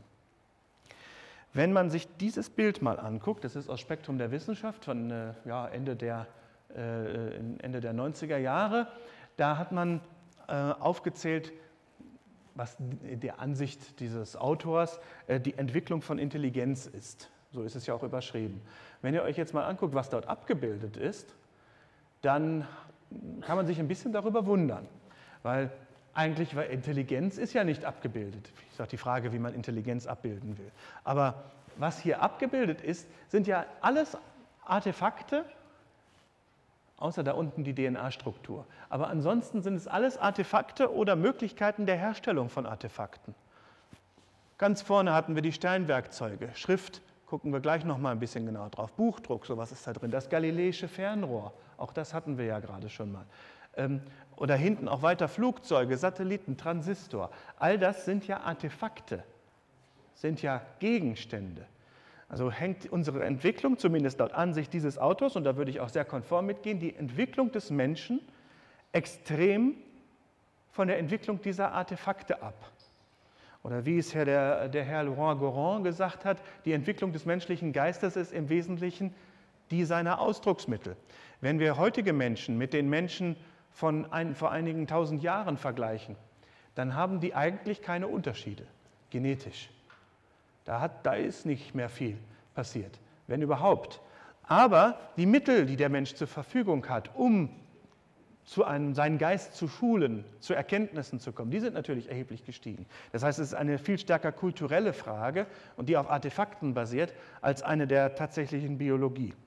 Wenn man sich dieses Bild mal anguckt, das ist aus Spektrum der Wissenschaft von äh, ja, Ende, der, äh, Ende der neunziger Jahre, da hat man aufgezählt, was der Ansicht dieses Autors die Entwicklung von Intelligenz ist. So ist es ja auch überschrieben. Wenn ihr euch jetzt mal anguckt, was dort abgebildet ist, dann kann man sich ein bisschen darüber wundern, weil eigentlich, weil Intelligenz ist ja nicht abgebildet. Ich sage die Frage, wie man Intelligenz abbilden will. Aber was hier abgebildet ist, sind ja alles Artefakte, außer da unten die D N A-Struktur. Aber ansonsten sind es alles Artefakte oder Möglichkeiten der Herstellung von Artefakten. Ganz vorne hatten wir die Steinwerkzeuge, Schrift, gucken wir gleich noch mal ein bisschen genauer drauf. Buchdruck, sowas ist da drin. Das Galileische Fernrohr, auch das hatten wir ja gerade schon mal. Ähm, oder hinten auch weiter Flugzeuge, Satelliten, Transistor. All das sind ja Artefakte. sind ja Gegenstände. Also hängt unsere Entwicklung, zumindest laut Ansicht dieses Autors, und da würde ich auch sehr konform mitgehen, die Entwicklung des Menschen extrem von der Entwicklung dieser Artefakte ab. Oder wie es Herr der, der Herr Laurent Goron gesagt hat, die Entwicklung des menschlichen Geistes ist im Wesentlichen die seiner Ausdrucksmittel. Wenn wir heutige Menschen mit den Menschen von ein, vor einigen tausend Jahren vergleichen, dann haben die eigentlich keine Unterschiede, genetisch. Da, hat, da ist nicht mehr viel passiert, wenn überhaupt. Aber die Mittel, die der Mensch zur Verfügung hat, um zu einem, seinen Geist zu schulen, zu Erkenntnissen zu kommen, die sind natürlich erheblich gestiegen. Das heißt, es ist eine viel stärker kulturelle Frage und die auf Artefakten basiert, als eine der tatsächlichen Biologie.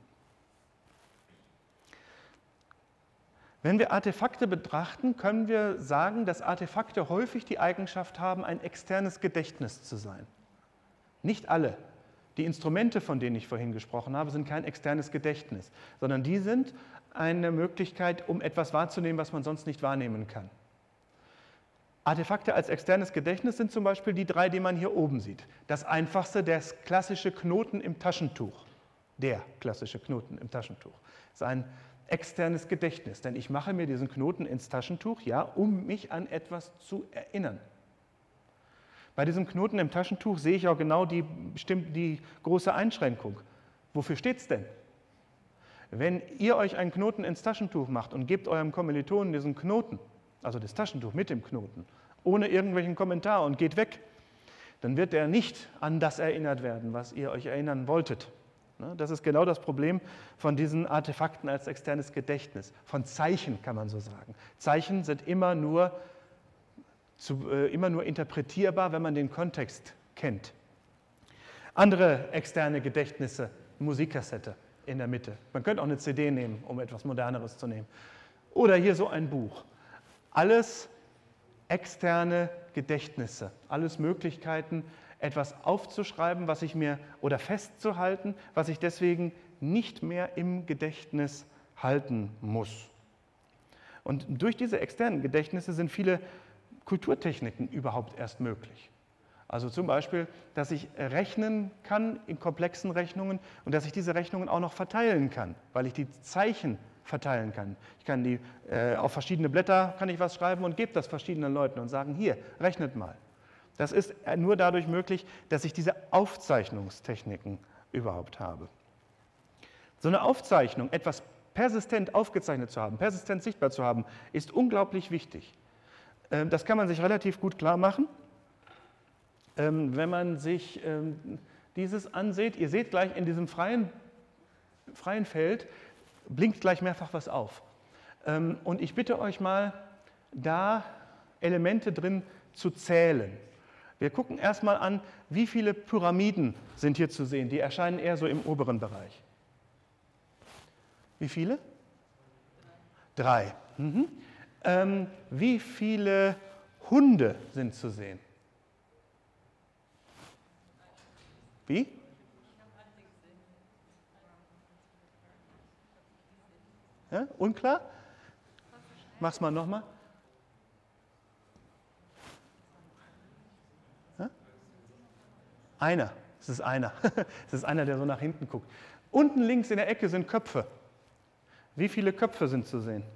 Wenn wir Artefakte betrachten, können wir sagen, dass Artefakte häufig die Eigenschaft haben, ein externes Gedächtnis zu sein. Nicht alle. Die Instrumente, von denen ich vorhin gesprochen habe, sind kein externes Gedächtnis, sondern die sind eine Möglichkeit, um etwas wahrzunehmen, was man sonst nicht wahrnehmen kann. Artefakte als externes Gedächtnis sind zum Beispiel die drei, die man hier oben sieht. Das einfachste, das klassische Knoten im Taschentuch. Der klassische Knoten im Taschentuch. Das ist ein externes Gedächtnis, denn ich mache mir diesen Knoten ins Taschentuch, ja, um mich an etwas zu erinnern. Bei diesem Knoten im Taschentuch sehe ich auch genau die, die große Einschränkung. Wofür steht es denn? Wenn ihr euch einen Knoten ins Taschentuch macht und gebt eurem Kommilitonen diesen Knoten, also das Taschentuch mit dem Knoten, ohne irgendwelchen Kommentar und geht weg, dann wird er nicht an das erinnert werden, was ihr euch erinnern wolltet. Das ist genau das Problem von diesen Artefakten als externes Gedächtnis. Von Zeichen kann man so sagen. Zeichen sind immer nur, zu, äh, immer nur interpretierbar, wenn man den Kontext kennt. Andere externe Gedächtnisse, Musikkassette in der Mitte. Man könnte auch eine C D nehmen, um etwas Moderneres zu nehmen. Oder hier so ein Buch. Alles externe Gedächtnisse, alles Möglichkeiten, etwas aufzuschreiben, was ich mir oder festzuhalten, was ich deswegen nicht mehr im Gedächtnis halten muss. Und durch diese externen Gedächtnisse sind viele Kulturtechniken überhaupt erst möglich. Also zum Beispiel, dass ich rechnen kann in komplexen Rechnungen und dass ich diese Rechnungen auch noch verteilen kann, weil ich die Zeichen verteilen kann. Ich kann die äh, auf verschiedene Blätter kann ich was schreiben und gebe das verschiedenen Leuten und sagen, hier, rechnet mal. Das ist nur dadurch möglich, dass ich diese Aufzeichnungstechniken überhaupt habe. So eine Aufzeichnung, etwas persistent aufgezeichnet zu haben, persistent sichtbar zu haben, ist unglaublich wichtig. Das kann man sich relativ gut klar machen, wenn man sich dieses ansieht. Ihr seht gleich in diesem freien, freien Feld, blinkt gleich mehrfach was auf. Und ich bitte euch mal, da Elemente drin zu zählen. Wir gucken erstmal an, wie viele Pyramiden sind hier zu sehen. Die erscheinen eher so im oberen Bereich. Wie viele? Drei. Mhm. Ähm, wie viele Hunde sind zu sehen? Wie? Ja, unklar? Mach's mal nochmal. Einer, es ist einer. Es ist einer, der so nach hinten guckt. Unten links in der Ecke sind Köpfe. Wie viele Köpfe sind zu sehen?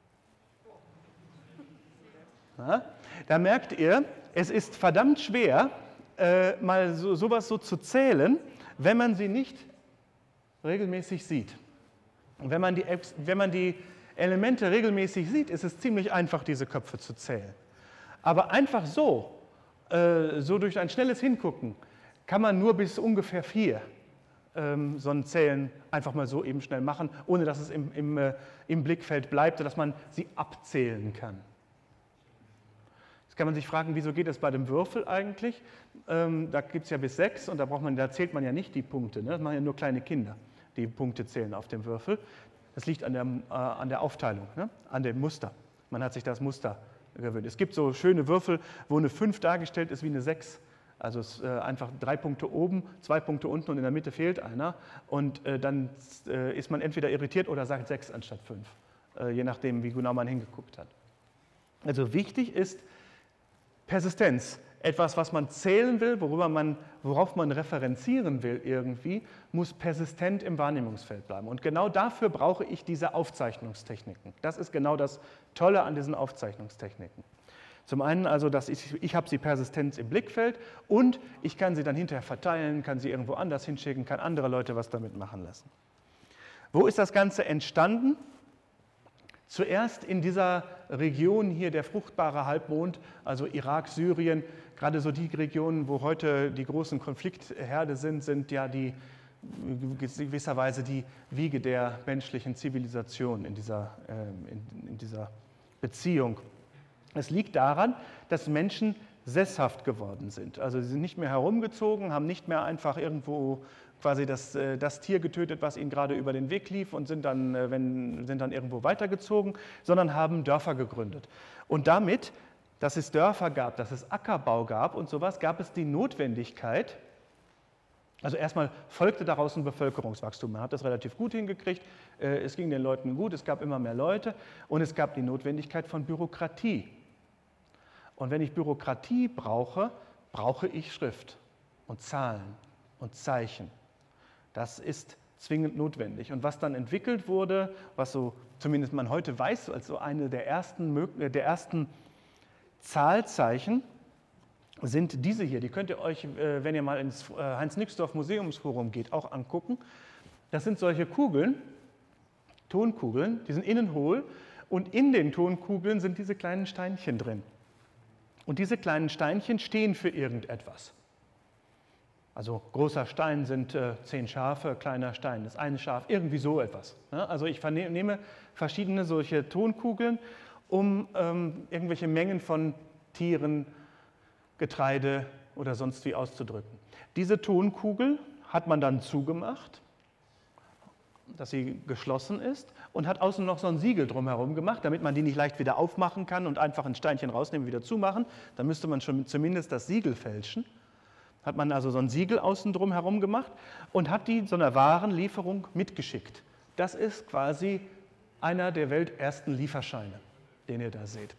Na, da merkt ihr, es ist verdammt schwer, äh, mal so, sowas so zu zählen, wenn man sie nicht regelmäßig sieht. Und wenn man, die, wenn man die Elemente regelmäßig sieht, ist es ziemlich einfach, diese Köpfe zu zählen. Aber einfach so, äh, so durch ein schnelles Hingucken, kann man nur bis ungefähr vier ähm, so ein Zählen einfach mal so eben schnell machen, ohne dass es im, im, äh, im Blickfeld bleibt, sodass man sie abzählen kann. Jetzt kann man sich fragen, wieso geht es bei dem Würfel eigentlich? Ähm, da gibt es ja bis sechs und da, braucht man, da zählt man ja nicht die Punkte, ne? Das machen ja nur kleine Kinder, die Punkte zählen auf dem Würfel. Das liegt an der, äh, an der Aufteilung, ne? An dem Muster. Man hat sich das Muster gewöhnt. Es gibt so schöne Würfel, wo eine fünf dargestellt ist wie eine sechs. Also es ist äh, einfach drei Punkte oben, zwei Punkte unten und in der Mitte fehlt einer. Und äh, dann äh, ist man entweder irritiert oder sagt sechs anstatt fünf, äh, je nachdem, wie genau man hingeguckt hat. Also wichtig ist Persistenz, Etwas, was man zählen will, worüber man, worauf man referenzieren will irgendwie, muss persistent im Wahrnehmungsfeld bleiben. Und genau dafür brauche ich diese Aufzeichnungstechniken. Das ist genau das Tolle an diesen Aufzeichnungstechniken. Zum einen also, dass ich, ich habe sie persistent im Blickfeld und ich kann sie dann hinterher verteilen, kann sie irgendwo anders hinschicken, kann andere Leute was damit machen lassen. Wo ist das Ganze entstanden? Zuerst in dieser Region hier, der fruchtbare Halbmond, also Irak, Syrien, gerade so die Regionen, wo heute die großen Konfliktherde sind, sind ja die gewisserweise die Wiege der menschlichen Zivilisation in dieser, äh, in, in dieser Beziehung. Es liegt daran, dass Menschen sesshaft geworden sind. Also sie sind nicht mehr herumgezogen, haben nicht mehr einfach irgendwo quasi das, das Tier getötet, was ihnen gerade über den Weg lief und sind dann, wenn, sind dann irgendwo weitergezogen, sondern haben Dörfer gegründet. Und damit, dass es Dörfer gab, dass es Ackerbau gab und sowas, gab es die Notwendigkeit, also erstmal folgte daraus ein Bevölkerungswachstum. Man hat das relativ gut hingekriegt, es ging den Leuten gut, es gab immer mehr Leute und es gab die Notwendigkeit von Bürokratie. Und wenn ich Bürokratie brauche, brauche ich Schrift und Zahlen und Zeichen. Das ist zwingend notwendig. Und was dann entwickelt wurde, was so zumindest man heute weiß, als so eine der ersten, der ersten Zahlzeichen, sind diese hier. Die könnt ihr euch, wenn ihr mal ins Heinz-Nixdorf-Museumsforum geht, auch angucken. Das sind solche Kugeln, Tonkugeln, die sind innen hohl und in den Tonkugeln sind diese kleinen Steinchen drin. Und diese kleinen Steinchen stehen für irgendetwas. Also großer Stein sind äh, zehn Schafe, kleiner Stein ist ein Schaf, irgendwie so etwas. Ja, also ich nehme verschiedene solche Tonkugeln, um ähm, irgendwelche Mengen von Tieren, Getreide oder sonst wie auszudrücken. Diese Tonkugel hat man dann zugemacht, dass sie geschlossen ist und hat außen noch so ein Siegel drumherum gemacht, damit man die nicht leicht wieder aufmachen kann und einfach ein Steinchen rausnehmen und wieder zumachen. Dann müsste man schon zumindest das Siegel fälschen. Hat man also so ein Siegel außen drum herum gemacht und hat die so einer Warenlieferung mitgeschickt. Das ist quasi einer der weltersten Lieferscheine, den ihr da seht.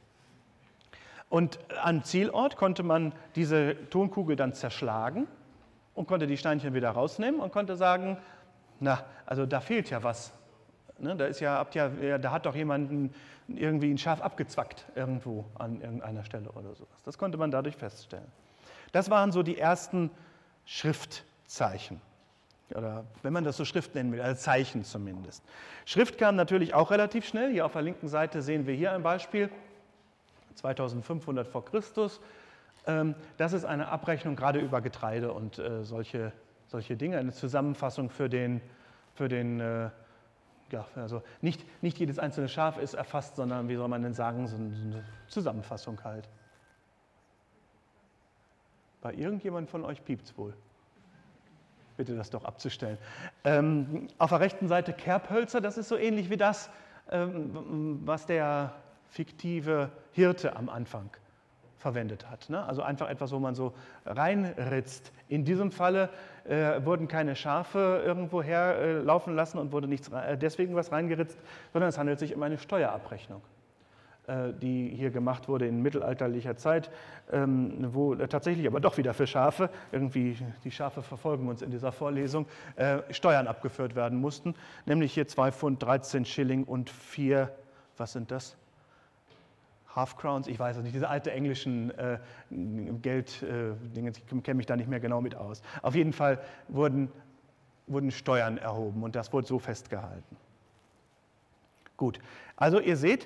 Und am Zielort konnte man diese Tonkugel dann zerschlagen und konnte die Steinchen wieder rausnehmen und konnte sagen, na, also da fehlt ja was. Ne, da, ist ja, habt ja, da hat doch jemand irgendwie ein Schaf abgezwackt irgendwo an irgendeiner Stelle oder sowas. Das konnte man dadurch feststellen. Das waren so die ersten Schriftzeichen, oder wenn man das so Schrift nennen will, also Zeichen zumindest. Schrift kam natürlich auch relativ schnell. Hier auf der linken Seite sehen wir hier ein Beispiel, zweitausendfünfhundert vor Christus. Das ist eine Abrechnung gerade über Getreide und solche, solche Dinge, eine Zusammenfassung für den, für den ja, also nicht, nicht jedes einzelne Schaf ist erfasst, sondern wie soll man denn sagen, so eine Zusammenfassung halt. Bei irgendjemand von euch piept's wohl. Bitte das doch abzustellen. Ähm, auf der rechten Seite Kerbhölzer, das ist so ähnlich wie das, ähm, was der fiktive Hirte am Anfang verwendet hat. Ne? Also einfach etwas, wo man so reinritzt. In diesem Falle äh, wurden keine Schafe irgendwo herlaufen äh, lassen und wurde nichts, äh, deswegen was reingeritzt, sondern es handelt sich um eine Steuerabrechnung, die hier gemacht wurde in mittelalterlicher Zeit, wo tatsächlich aber doch wieder für Schafe, irgendwie die Schafe verfolgen uns in dieser Vorlesung, Steuern abgeführt werden mussten, nämlich hier zwei Pfund, dreizehn Schilling und vier, was sind das? Half Crowns, ich weiß es nicht, diese alte englischen äh, Geld-Dinge, ich kenne mich da nicht mehr genau mit aus. Auf jeden Fall wurden, wurden Steuern erhoben und das wurde so festgehalten. Gut, also ihr seht,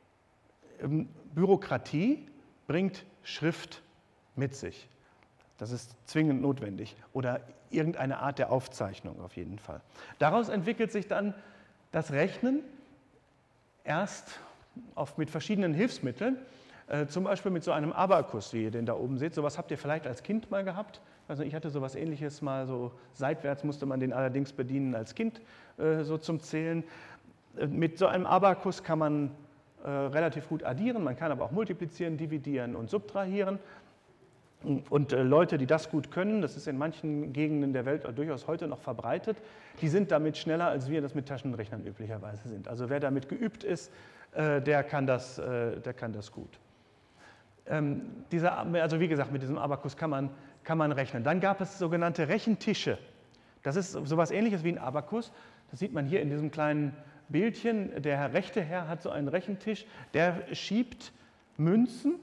Bürokratie bringt Schrift mit sich. Das ist zwingend notwendig. Oder irgendeine Art der Aufzeichnung auf jeden Fall. Daraus entwickelt sich dann das Rechnen erst auf, mit verschiedenen Hilfsmitteln, äh, zum Beispiel mit so einem Abakus, wie ihr den da oben seht. Sowas habt ihr vielleicht als Kind mal gehabt. Also ich hatte sowas Ähnliches mal, so seitwärts musste man den allerdings bedienen als Kind, äh, so zum Zählen. Äh, mit so einem Abakus kann man Äh, relativ gut addieren, man kann aber auch multiplizieren, dividieren und subtrahieren. Und äh, Leute, die das gut können, das ist in manchen Gegenden der Welt durchaus heute noch verbreitet, die sind damit schneller, als wir das mit Taschenrechnern üblicherweise sind. Also wer damit geübt ist, äh, der kann das, äh, der kann das gut. Ähm, dieser, also wie gesagt, mit diesem Abakus kann man, kann man rechnen. Dann gab es sogenannte Rechentische. Das ist sowas Ähnliches wie ein Abakus. Das sieht man hier in diesem kleinen Bildchen. Der rechte Herr hat so einen Rechentisch, der schiebt Münzen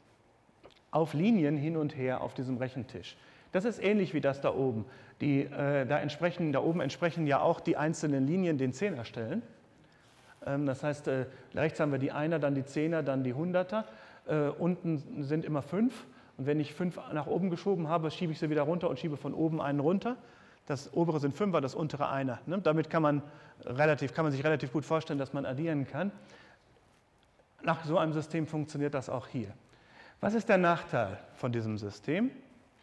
auf Linien hin und her auf diesem Rechentisch. Das ist ähnlich wie das da oben. Die, äh, da, entsprechen, da oben entsprechen ja auch die einzelnen Linien den Zehnerstellen. Ähm, das heißt, äh, rechts haben wir die Einer, dann die Zehner, dann die Hunderter. Äh, unten sind immer fünf. Und wenn ich fünf nach oben geschoben habe, schiebe ich sie wieder runter und schiebe von oben einen runter. Das obere sind Fünfer, das untere Einer. Ne? Damit kann man, relativ, kann man sich relativ gut vorstellen, dass man addieren kann. Nach so einem System funktioniert das auch hier. Was ist der Nachteil von diesem System?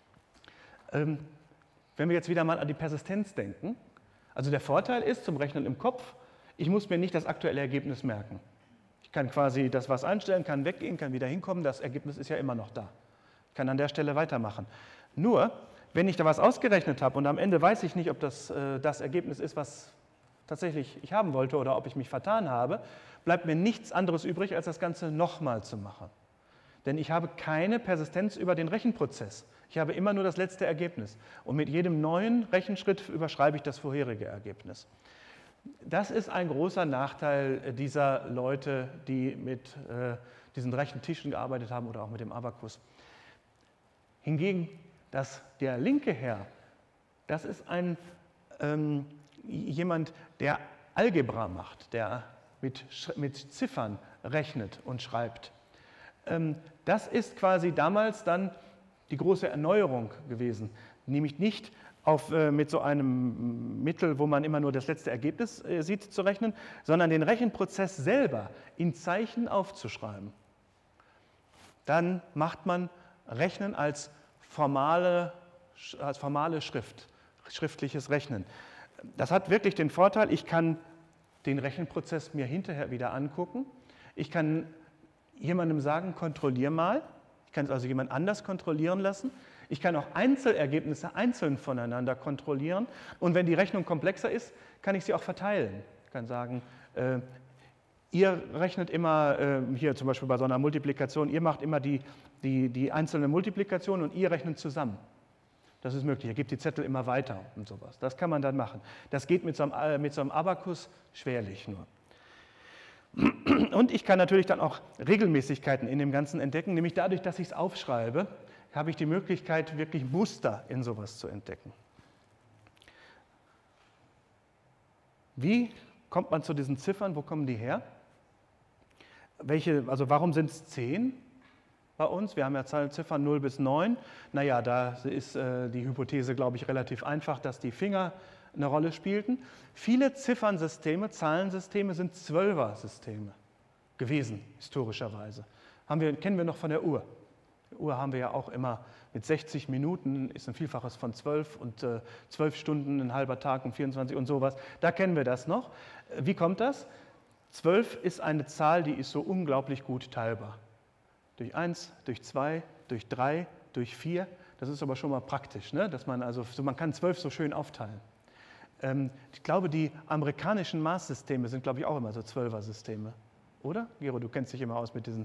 Ähm, wenn wir jetzt wieder mal an die Persistenz denken, also der Vorteil ist zum Rechnen im Kopf, ich muss mir nicht das aktuelle Ergebnis merken. Ich kann quasi das was einstellen, kann weggehen, kann wieder hinkommen, das Ergebnis ist ja immer noch da. Ich kann an der Stelle weitermachen. Nur, wenn ich da was ausgerechnet habe und am Ende weiß ich nicht, ob das äh, das Ergebnis ist, was tatsächlich ich haben wollte oder ob ich mich vertan habe, bleibt mir nichts anderes übrig, als das Ganze nochmal zu machen. Denn ich habe keine Persistenz über den Rechenprozess. Ich habe immer nur das letzte Ergebnis. Und mit jedem neuen Rechenschritt überschreibe ich das vorherige Ergebnis. Das ist ein großer Nachteil dieser Leute, die mit äh, diesen Rechentischen gearbeitet haben oder auch mit dem Abakus. Hingegen, dass der linke Herr, das ist ein, ähm, jemand, der Algebra macht, der mit, mit Ziffern rechnet und schreibt. Ähm, das ist quasi damals dann die große Erneuerung gewesen, nämlich nicht auf, äh, mit so einem Mittel, wo man immer nur das letzte Ergebnis äh, sieht, zu rechnen, sondern den Rechenprozess selber in Zeichen aufzuschreiben. Dann macht man Rechnen als formale, als formale Schrift, schriftliches Rechnen. Das hat wirklich den Vorteil, ich kann den Rechenprozess mir hinterher wieder angucken. Ich kann jemandem sagen, kontrollier mal. Ich kann es also jemand anders kontrollieren lassen. Ich kann auch Einzelergebnisse einzeln voneinander kontrollieren. Und wenn die Rechnung komplexer ist, kann ich sie auch verteilen. Ich kann sagen, äh, ihr rechnet immer, äh, hier zum Beispiel bei so einer Multiplikation, ihr macht immer die, die, die einzelne Multiplikation und ihr rechnet zusammen. Das ist möglich. Ihr gebt die Zettel immer weiter und sowas. Das kann man dann machen. Das geht mit so einem, äh, mit so einem Abakus schwerlich nur. Und ich kann natürlich dann auch Regelmäßigkeiten in dem Ganzen entdecken, nämlich dadurch, dass ich es aufschreibe, habe ich die Möglichkeit, wirklich Muster in sowas zu entdecken. Wie kommt man zu diesen Ziffern? Wo kommen die her? Welche, also warum sind es zehn bei uns? Wir haben ja Ziffern null bis neun. Naja, da ist äh, die Hypothese, glaube ich, relativ einfach, dass die Finger eine Rolle spielten. Viele Ziffernsysteme, Zahlensysteme sind Zwölfer-Systeme gewesen, historischerweise. Haben wir, kennen wir noch von der Uhr. Die Uhr haben wir ja auch immer mit sechzig Minuten, ist ein Vielfaches von zwölf und äh, zwölf Stunden, ein halber Tag und vierundzwanzig und sowas. Da kennen wir das noch. Wie kommt das? zwölf ist eine Zahl, die ist so unglaublich gut teilbar. Durch eins, durch zwei, durch drei, durch vier. Das ist aber schon mal praktisch, ne? Dass man also, so, man kann zwölf so schön aufteilen. Ähm, ich glaube, die amerikanischen Maßsysteme sind, glaube ich, auch immer so Zwölfer-Systeme. Oder? Gero, du kennst dich immer aus mit diesen...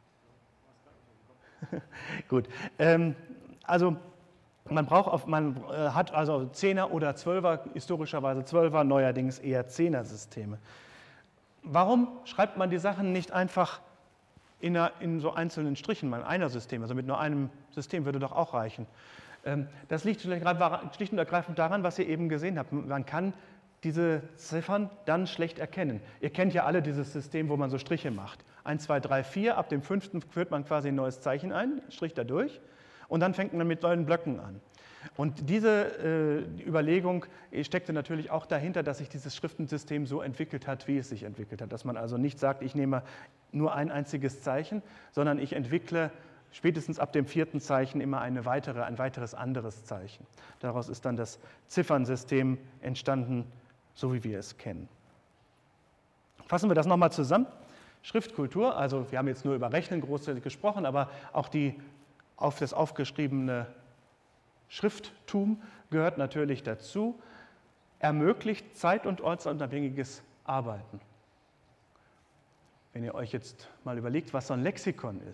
Gut. Ähm, also man braucht auf, man äh, hat also Zehner oder Zwölfer, historischerweise Zwölfer, neuerdings eher Zehner-Systeme. Warum schreibt man die Sachen nicht einfach in, einer, in so einzelnen Strichen, mal in einer System, also mit nur einem System würde doch auch reichen. Ähm, das liegt schlicht und ergreifend daran, was ihr eben gesehen habt. Man kann diese Ziffern dann schlecht erkennen. Ihr kennt ja alle dieses System, wo man so Striche macht. eins, zwei, drei, vier, ab dem fünften führt man quasi ein neues Zeichen ein, Strich da durch, und dann fängt man mit neuen Blöcken an. Und diese äh, Überlegung steckte natürlich auch dahinter, dass sich dieses Schriftensystem so entwickelt hat, wie es sich entwickelt hat. Dass man also nicht sagt, ich nehme nur ein einziges Zeichen, sondern ich entwickle spätestens ab dem vierten Zeichen immer eine weitere, ein weiteres anderes Zeichen. Daraus ist dann das Ziffernsystem entstanden, so wie wir es kennen. Fassen wir das nochmal zusammen. Schriftkultur, also wir haben jetzt nur über Rechnen groß gesprochen, aber auch die, auf das aufgeschriebene Schrifttum gehört natürlich dazu, ermöglicht zeit- und ortsunabhängiges Arbeiten. Wenn ihr euch jetzt mal überlegt, was so ein Lexikon ist,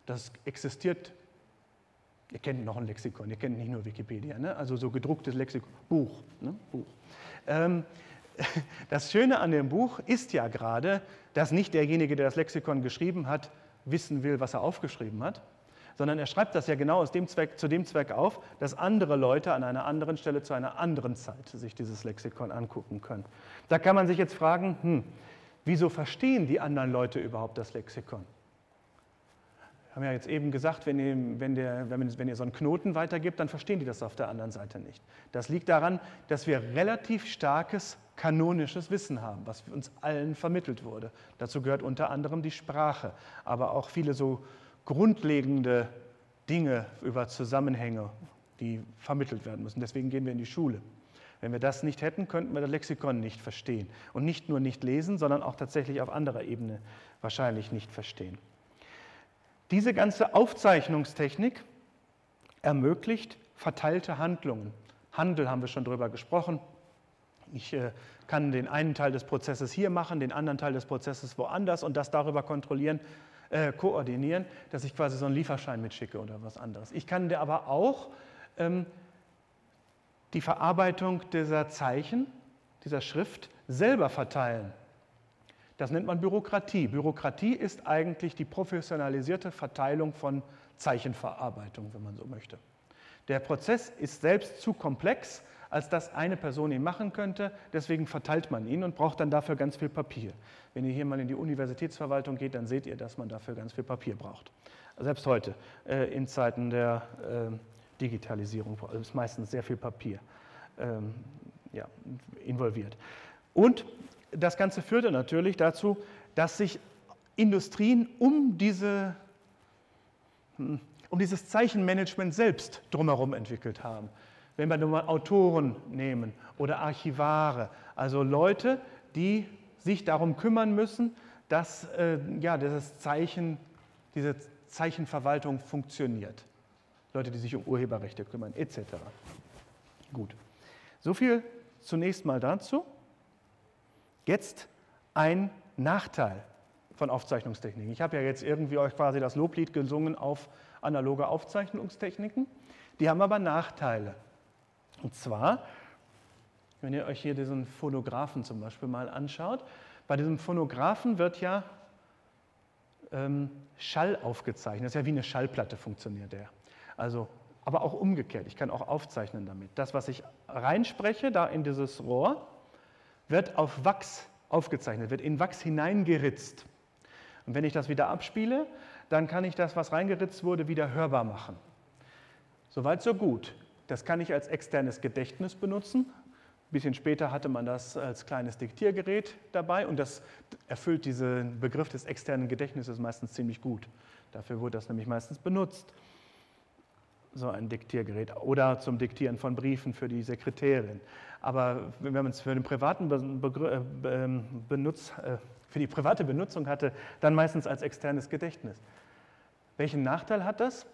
Das existiert, ihr kennt noch ein Lexikon, ihr kennt nicht nur Wikipedia, ne? Also so gedrucktes Lexikon, Buch. Ne? Buch. Ähm, das Schöne an dem Buch ist ja gerade, dass nicht derjenige, der das Lexikon geschrieben hat, wissen will, was er aufgeschrieben hat, sondern er schreibt das ja genau aus dem Zweck, zu dem Zweck auf, dass andere Leute an einer anderen Stelle zu einer anderen Zeit sich dieses Lexikon angucken können. Da kann man sich jetzt fragen, hm, wieso verstehen die anderen Leute überhaupt das Lexikon? Wir haben ja jetzt eben gesagt, wenn ihr, wenn, der, wenn, wenn ihr so einen Knoten weitergibt, dann verstehen die das auf der anderen Seite nicht. Das liegt daran, dass wir relativ starkes kanonisches Wissen haben, was uns allen vermittelt wurde. Dazu gehört unter anderem die Sprache, aber auch viele so grundlegende Dinge über Zusammenhänge, die vermittelt werden müssen. Deswegen gehen wir in die Schule. Wenn wir das nicht hätten, könnten wir das Lexikon nicht verstehen. Und nicht nur nicht lesen, sondern auch tatsächlich auf anderer Ebene wahrscheinlich nicht verstehen. Diese ganze Aufzeichnungstechnik ermöglicht verteilte Handlungen. Handel haben wir schon drüber gesprochen. Ich äh, kann den einen Teil des Prozesses hier machen, den anderen Teil des Prozesses woanders und das darüber kontrollieren, äh, koordinieren, dass ich quasi so einen Lieferschein mitschicke oder was anderes. Ich kann dir aber auch ähm, die Verarbeitung dieser Zeichen, dieser Schrift selber verteilen. Das nennt man Bürokratie. Bürokratie ist eigentlich die professionalisierte Verteilung von Zeichenverarbeitung, wenn man so möchte. Der Prozess ist selbst zu komplex, als dass eine Person ihn machen könnte. Deswegen verteilt man ihn und braucht dann dafür ganz viel Papier. Wenn ihr hier mal in die Universitätsverwaltung geht, dann seht ihr, dass man dafür ganz viel Papier braucht. Selbst heute, äh, in Zeiten der äh, Digitalisierung, ist meistens sehr viel Papier ähm, ja, involviert. Und das Ganze führte natürlich dazu, dass sich Industrien um, diese, um dieses Zeichenmanagement selbst drumherum entwickelt haben. Wenn wir nur mal Autoren nehmen oder Archivare, also Leute, die sich darum kümmern müssen, dass äh, ja, dieses Zeichen, diese Zeichenverwaltung funktioniert. Leute, die sich um Urheberrechte kümmern, et cetera. Gut, so viel zunächst mal dazu. Jetzt ein Nachteil von Aufzeichnungstechniken. Ich habe ja jetzt irgendwie euch quasi das Loblied gesungen auf analoge Aufzeichnungstechniken. Die haben aber Nachteile. Und zwar, wenn ihr euch hier diesen Phonographen zum Beispiel mal anschaut, bei diesem Phonographen wird ja ähm, Schall aufgezeichnet. Das ist ja wie eine Schallplatte funktioniert der. Also, aber auch umgekehrt. Ich kann auch aufzeichnen damit. Das, was ich reinspreche, da in dieses Rohr, wird auf Wachs aufgezeichnet, wird in Wachs hineingeritzt. Und wenn ich das wieder abspiele, dann kann ich das, was reingeritzt wurde, wieder hörbar machen. Soweit, so gut. Das kann ich als externes Gedächtnis benutzen. Ein bisschen später hatte man das als kleines Diktiergerät dabei und das erfüllt diesen Begriff des externen Gedächtnisses meistens ziemlich gut. Dafür wurde das nämlich meistens benutzt, so ein Diktiergerät, oder zum Diktieren von Briefen für die Sekretärin. Aber wenn man es für den privaten Benutz, für die private Benutzung hatte, dann meistens als externes Gedächtnis. Welchen Nachteil hat das?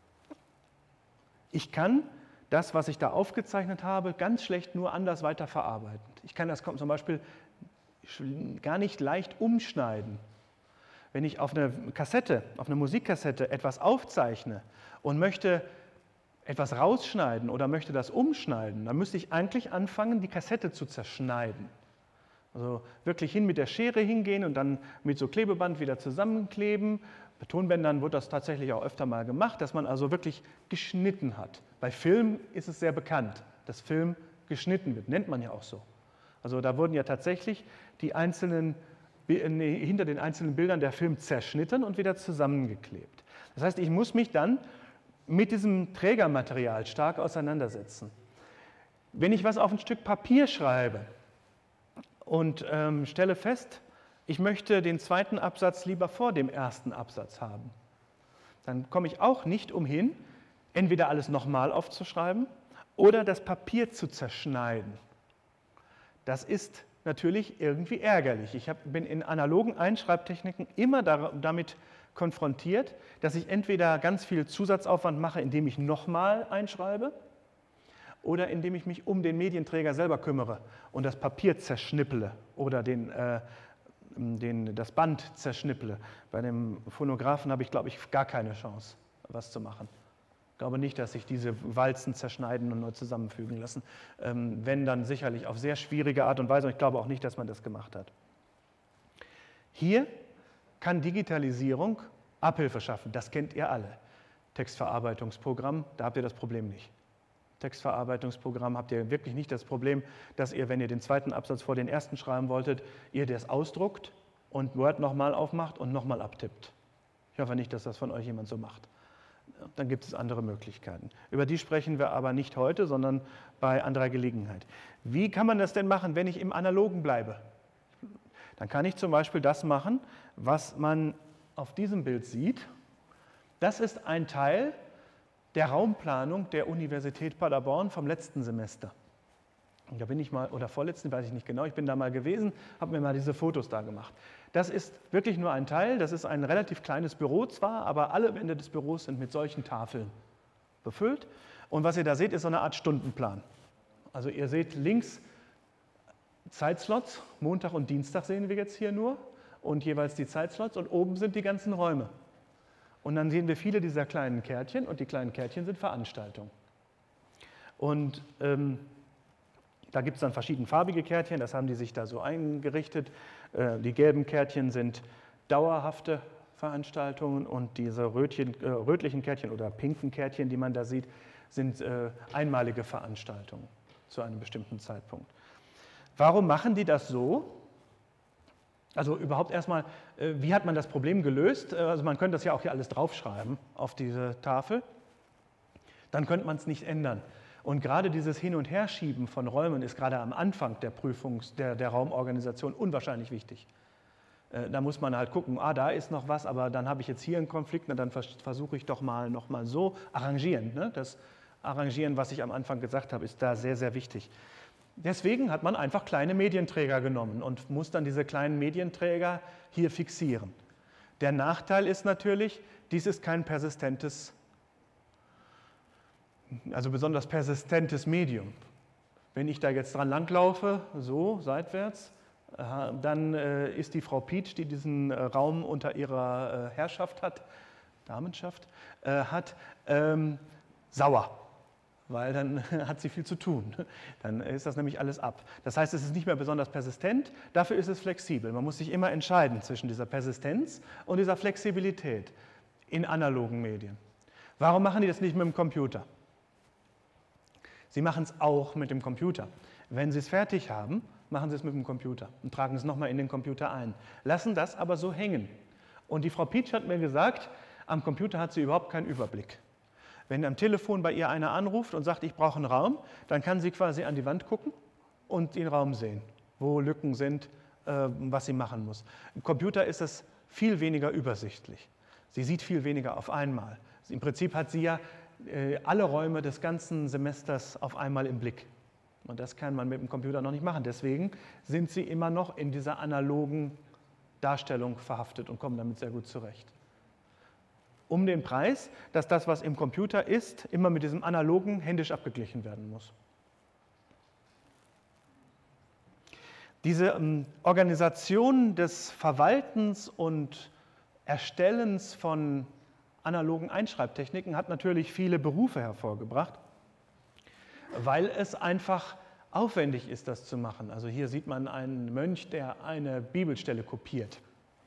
Ich kann das, was ich da aufgezeichnet habe, ganz schlecht nur anders weiterverarbeiten. Ich kann das zum Beispiel gar nicht leicht umschneiden. Wenn ich auf eine Kassette, auf eine Musikkassette etwas aufzeichne und möchte etwas rausschneiden oder möchte das umschneiden, dann müsste ich eigentlich anfangen, die Kassette zu zerschneiden. Also wirklich hin mit der Schere hingehen und dann mit so Klebeband wieder zusammenkleben. Bei Tonbändern wird das tatsächlich auch öfter mal gemacht, dass man also wirklich geschnitten hat. Bei Film ist es sehr bekannt, dass Film geschnitten wird, nennt man ja auch so. Also da wurden ja tatsächlich die einzelnen, nee, hinter den einzelnen Bildern der Film zerschnitten und wieder zusammengeklebt. Das heißt, ich muss mich dann mit diesem Trägermaterial stark auseinandersetzen. Wenn ich was auf ein Stück Papier schreibe und ähm, stelle fest, ich möchte den zweiten Absatz lieber vor dem ersten Absatz haben, dann komme ich auch nicht umhin, entweder alles nochmal aufzuschreiben oder das Papier zu zerschneiden. Das ist natürlich irgendwie ärgerlich. Ich hab, bin in analogen Einschreibtechniken immer da, damit konfrontiert, dass ich entweder ganz viel Zusatzaufwand mache, indem ich nochmal einschreibe, oder indem ich mich um den Medienträger selber kümmere und das Papier zerschnipple oder den, äh, den, das Band zerschnipple. Bei dem Phonographen habe ich, glaube ich, gar keine Chance, was zu machen. Ich glaube nicht, dass sich diese Walzen zerschneiden und neu zusammenfügen lassen. Ähm, wenn, dann sicherlich auf sehr schwierige Art und Weise. Und ich glaube auch nicht, dass man das gemacht hat. Hier kann Digitalisierung Abhilfe schaffen. Das kennt ihr alle. Textverarbeitungsprogramm, da habt ihr das Problem nicht. Textverarbeitungsprogramm habt ihr wirklich nicht das Problem, dass ihr, wenn ihr den zweiten Absatz vor den ersten schreiben wolltet, ihr das ausdruckt und Word nochmal aufmacht und nochmal abtippt. Ich hoffe nicht, dass das von euch jemand so macht. Dann gibt es andere Möglichkeiten. Über die sprechen wir aber nicht heute, sondern bei anderer Gelegenheit. Wie kann man das denn machen, wenn ich im Analogen bleibe? Dann kann ich zum Beispiel das machen, was man auf diesem Bild sieht. Das ist ein Teil der Raumplanung der Universität Paderborn vom letzten Semester. Und da bin ich mal, oder vorletzten, weiß ich nicht genau, ich bin da mal gewesen, habe mir mal diese Fotos da gemacht. Das ist wirklich nur ein Teil, das ist ein relativ kleines Büro zwar, aber alle Wände des Büros sind mit solchen Tafeln befüllt. Und was ihr da seht, ist so eine Art Stundenplan. Also ihr seht links Zeitslots, Montag und Dienstag sehen wir jetzt hier nur, und jeweils die Zeitslots, und oben sind die ganzen Räume. Und dann sehen wir viele dieser kleinen Kärtchen, und die kleinen Kärtchen sind Veranstaltungen. Und ähm, da gibt es dann verschiedenfarbige Kärtchen, das haben die sich da so eingerichtet. Äh, die gelben Kärtchen sind dauerhafte Veranstaltungen, und diese Rötchen, äh, rötlichen Kärtchen oder pinken Kärtchen, die man da sieht, sind äh, einmalige Veranstaltungen zu einem bestimmten Zeitpunkt. Warum machen die das so? Also überhaupt erstmal, wie hat man das Problem gelöst? Also man könnte das ja auch hier alles draufschreiben auf diese Tafel. Dann könnte man es nicht ändern. Und gerade dieses Hin- und Herschieben von Räumen ist gerade am Anfang der Prüfungs-, der, der Raumorganisation unwahrscheinlich wichtig. Da muss man halt gucken, ah, da ist noch was, aber dann habe ich jetzt hier einen Konflikt, na, dann versuche ich doch mal noch mal so arrangieren. Ne? Das Arrangieren, was ich am Anfang gesagt habe, ist da sehr, sehr wichtig. Deswegen hat man einfach kleine Medienträger genommen und muss dann diese kleinen Medienträger hier fixieren. Der Nachteil ist natürlich, dies ist kein persistentes, also besonders persistentes Medium. Wenn ich da jetzt dran langlaufe, so seitwärts, dann ist die Frau Pietsch, die diesen Raum unter ihrer Herrschaft hat, Damenschaft, hat, ähm, sauer. Weil dann hat sie viel zu tun. Dann ist das nämlich alles ab. Das heißt, es ist nicht mehr besonders persistent, dafür ist es flexibel. Man muss sich immer entscheiden zwischen dieser Persistenz und dieser Flexibilität in analogen Medien. Warum machen die das nicht mit dem Computer? Sie machen es auch mit dem Computer. Wenn Sie es fertig haben, machen Sie es mit dem Computer und tragen es nochmal in den Computer ein. Lassen das aber so hängen. Und die Frau Pietsch hat mir gesagt, am Computer hat sie überhaupt keinen Überblick. Wenn am Telefon bei ihr einer anruft und sagt, ich brauche einen Raum, dann kann sie quasi an die Wand gucken und den Raum sehen, wo Lücken sind, äh, was sie machen muss. Im Computer ist es viel weniger übersichtlich. Sie sieht viel weniger auf einmal. Im Prinzip hat sie ja äh, alle Räume des ganzen Semesters auf einmal im Blick. Und das kann man mit dem Computer noch nicht machen. Deswegen sind sie immer noch in dieser analogen Darstellung verhaftet und kommen damit sehr gut zurecht. Um den Preis, dass das, was im Computer ist, immer mit diesem analogen händisch abgeglichen werden muss. Diese ähm, Organisation des Verwaltens und Erstellens von analogen Einschreibtechniken hat natürlich viele Berufe hervorgebracht, weil es einfach aufwendig ist, das zu machen. Also hier sieht man einen Mönch, der eine Bibelstelle kopiert.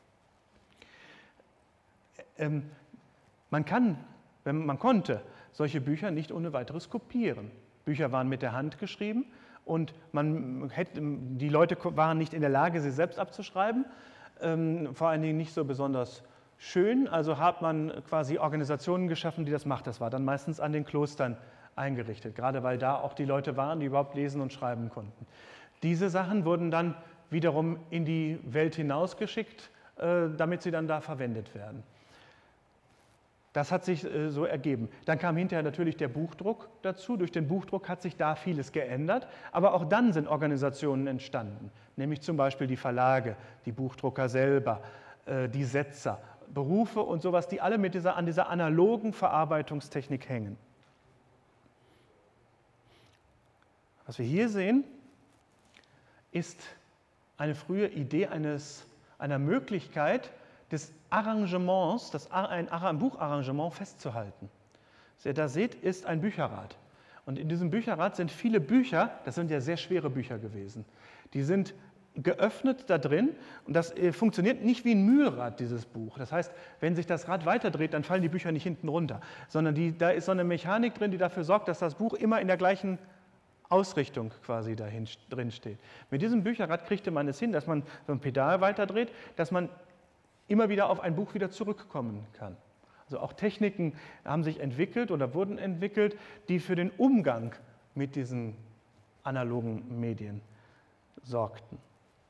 Ähm, Man kann, wenn man konnte, solche Bücher nicht ohne weiteres kopieren. Bücher waren mit der Hand geschrieben und man hätte, die Leute waren nicht in der Lage, sie selbst abzuschreiben, ähm, vor allen Dingen nicht so besonders schön. Also hat man quasi Organisationen geschaffen, die das macht. Das war dann meistens an den Klostern eingerichtet, gerade weil da auch die Leute waren, die überhaupt lesen und schreiben konnten. Diese Sachen wurden dann wiederum in die Welt hinausgeschickt, äh, damit sie dann da verwendet werden. Das hat sich äh, so ergeben. Dann kam hinterher natürlich der Buchdruck dazu. Durch den Buchdruck hat sich da vieles geändert, aber auch dann sind Organisationen entstanden, nämlich zum Beispiel die Verlage, die Buchdrucker selber, äh, die Setzer, Berufe und sowas, die alle mit dieser, an dieser analogen Verarbeitungstechnik hängen. Was wir hier sehen, ist eine frühe Idee eines einer Möglichkeit des Arrangements, das, ein, ein Bucharrangement festzuhalten. Was ihr da seht, ist ein Bücherrad. Und in diesem Bücherrad sind viele Bücher, das sind ja sehr schwere Bücher gewesen, die sind geöffnet da drin und das funktioniert nicht wie ein Mühlrad, dieses Buch. Das heißt, wenn sich das Rad weiterdreht, dann fallen die Bücher nicht hinten runter, sondern die, da ist so eine Mechanik drin, die dafür sorgt, dass das Buch immer in der gleichen Ausrichtung quasi dahin drin steht. Mit diesem Bücherrad kriegte man es hin, dass man so ein Pedal weiterdreht, dass man immer wieder auf ein Buch wieder zurückkommen kann. Also auch Techniken haben sich entwickelt oder wurden entwickelt, die für den Umgang mit diesen analogen Medien sorgten.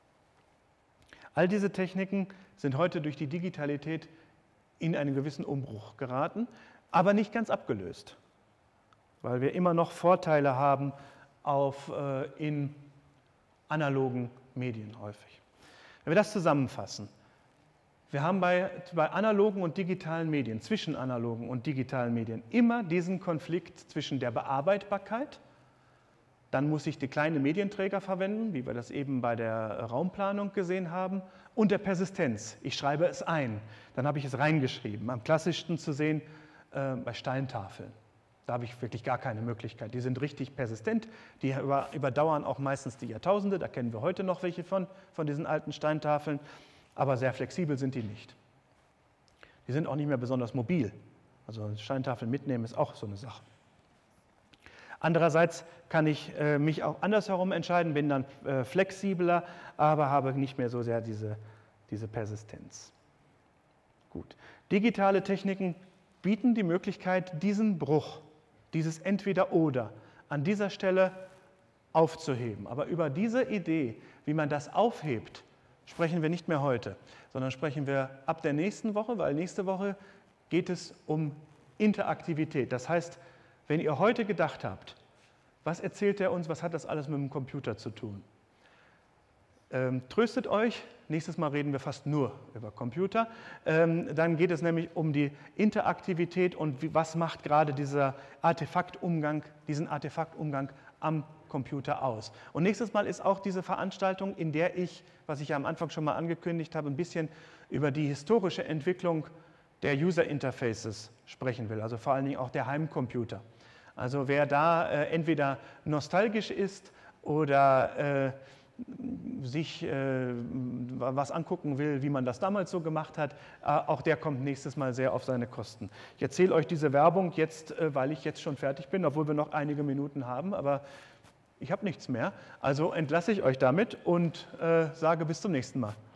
All diese Techniken sind heute durch die Digitalität in einen gewissen Umbruch geraten, aber nicht ganz abgelöst, weil wir immer noch Vorteile haben auf, äh, in analogen Medien häufig. Wenn wir das zusammenfassen, wir haben bei, bei analogen und digitalen Medien, zwischen analogen und digitalen Medien, immer diesen Konflikt zwischen der Bearbeitbarkeit, dann muss ich die kleinen Medienträger verwenden, wie wir das eben bei der Raumplanung gesehen haben, und der Persistenz. Ich schreibe es ein, dann habe ich es reingeschrieben. Am klassischsten zu sehen äh, bei Steintafeln. Da habe ich wirklich gar keine Möglichkeit. Die sind richtig persistent, die über, überdauern auch meistens die Jahrtausende, da kennen wir heute noch welche von, von diesen alten Steintafeln, aber sehr flexibel sind die nicht. Die sind auch nicht mehr besonders mobil. Also Steintafeln mitnehmen ist auch so eine Sache. Andererseits kann ich äh, mich auch andersherum entscheiden, bin dann äh, flexibler, aber habe nicht mehr so sehr diese, diese Persistenz. Gut. Digitale Techniken bieten die Möglichkeit, diesen Bruch, dieses Entweder-Oder an dieser Stelle aufzuheben. Aber über diese Idee, wie man das aufhebt, sprechen wir nicht mehr heute, sondern sprechen wir ab der nächsten Woche, weil nächste Woche geht es um Interaktivität. Das heißt, wenn ihr heute gedacht habt, was erzählt er uns, was hat das alles mit dem Computer zu tun? Ähm, tröstet euch, nächstes Mal reden wir fast nur über Computer. Ähm, dann geht es nämlich um die Interaktivität und wie, was macht gerade dieser Artefaktumgang, diesen Artefaktumgang am Computer aus. Und nächstes Mal ist auch diese Veranstaltung, in der ich, was ich ja am Anfang schon mal angekündigt habe, ein bisschen über die historische Entwicklung der User Interfaces sprechen will, also vor allen Dingen auch der Heimcomputer. Also wer da äh, entweder nostalgisch ist oder äh, sich äh, was angucken will, wie man das damals so gemacht hat, äh, auch der kommt nächstes Mal sehr auf seine Kosten. Ich erzähle euch diese Werbung jetzt, äh, weil ich jetzt schon fertig bin, obwohl wir noch einige Minuten haben, aber ich habe nichts mehr. Also entlasse ich euch damit und äh, sage bis zum nächsten Mal.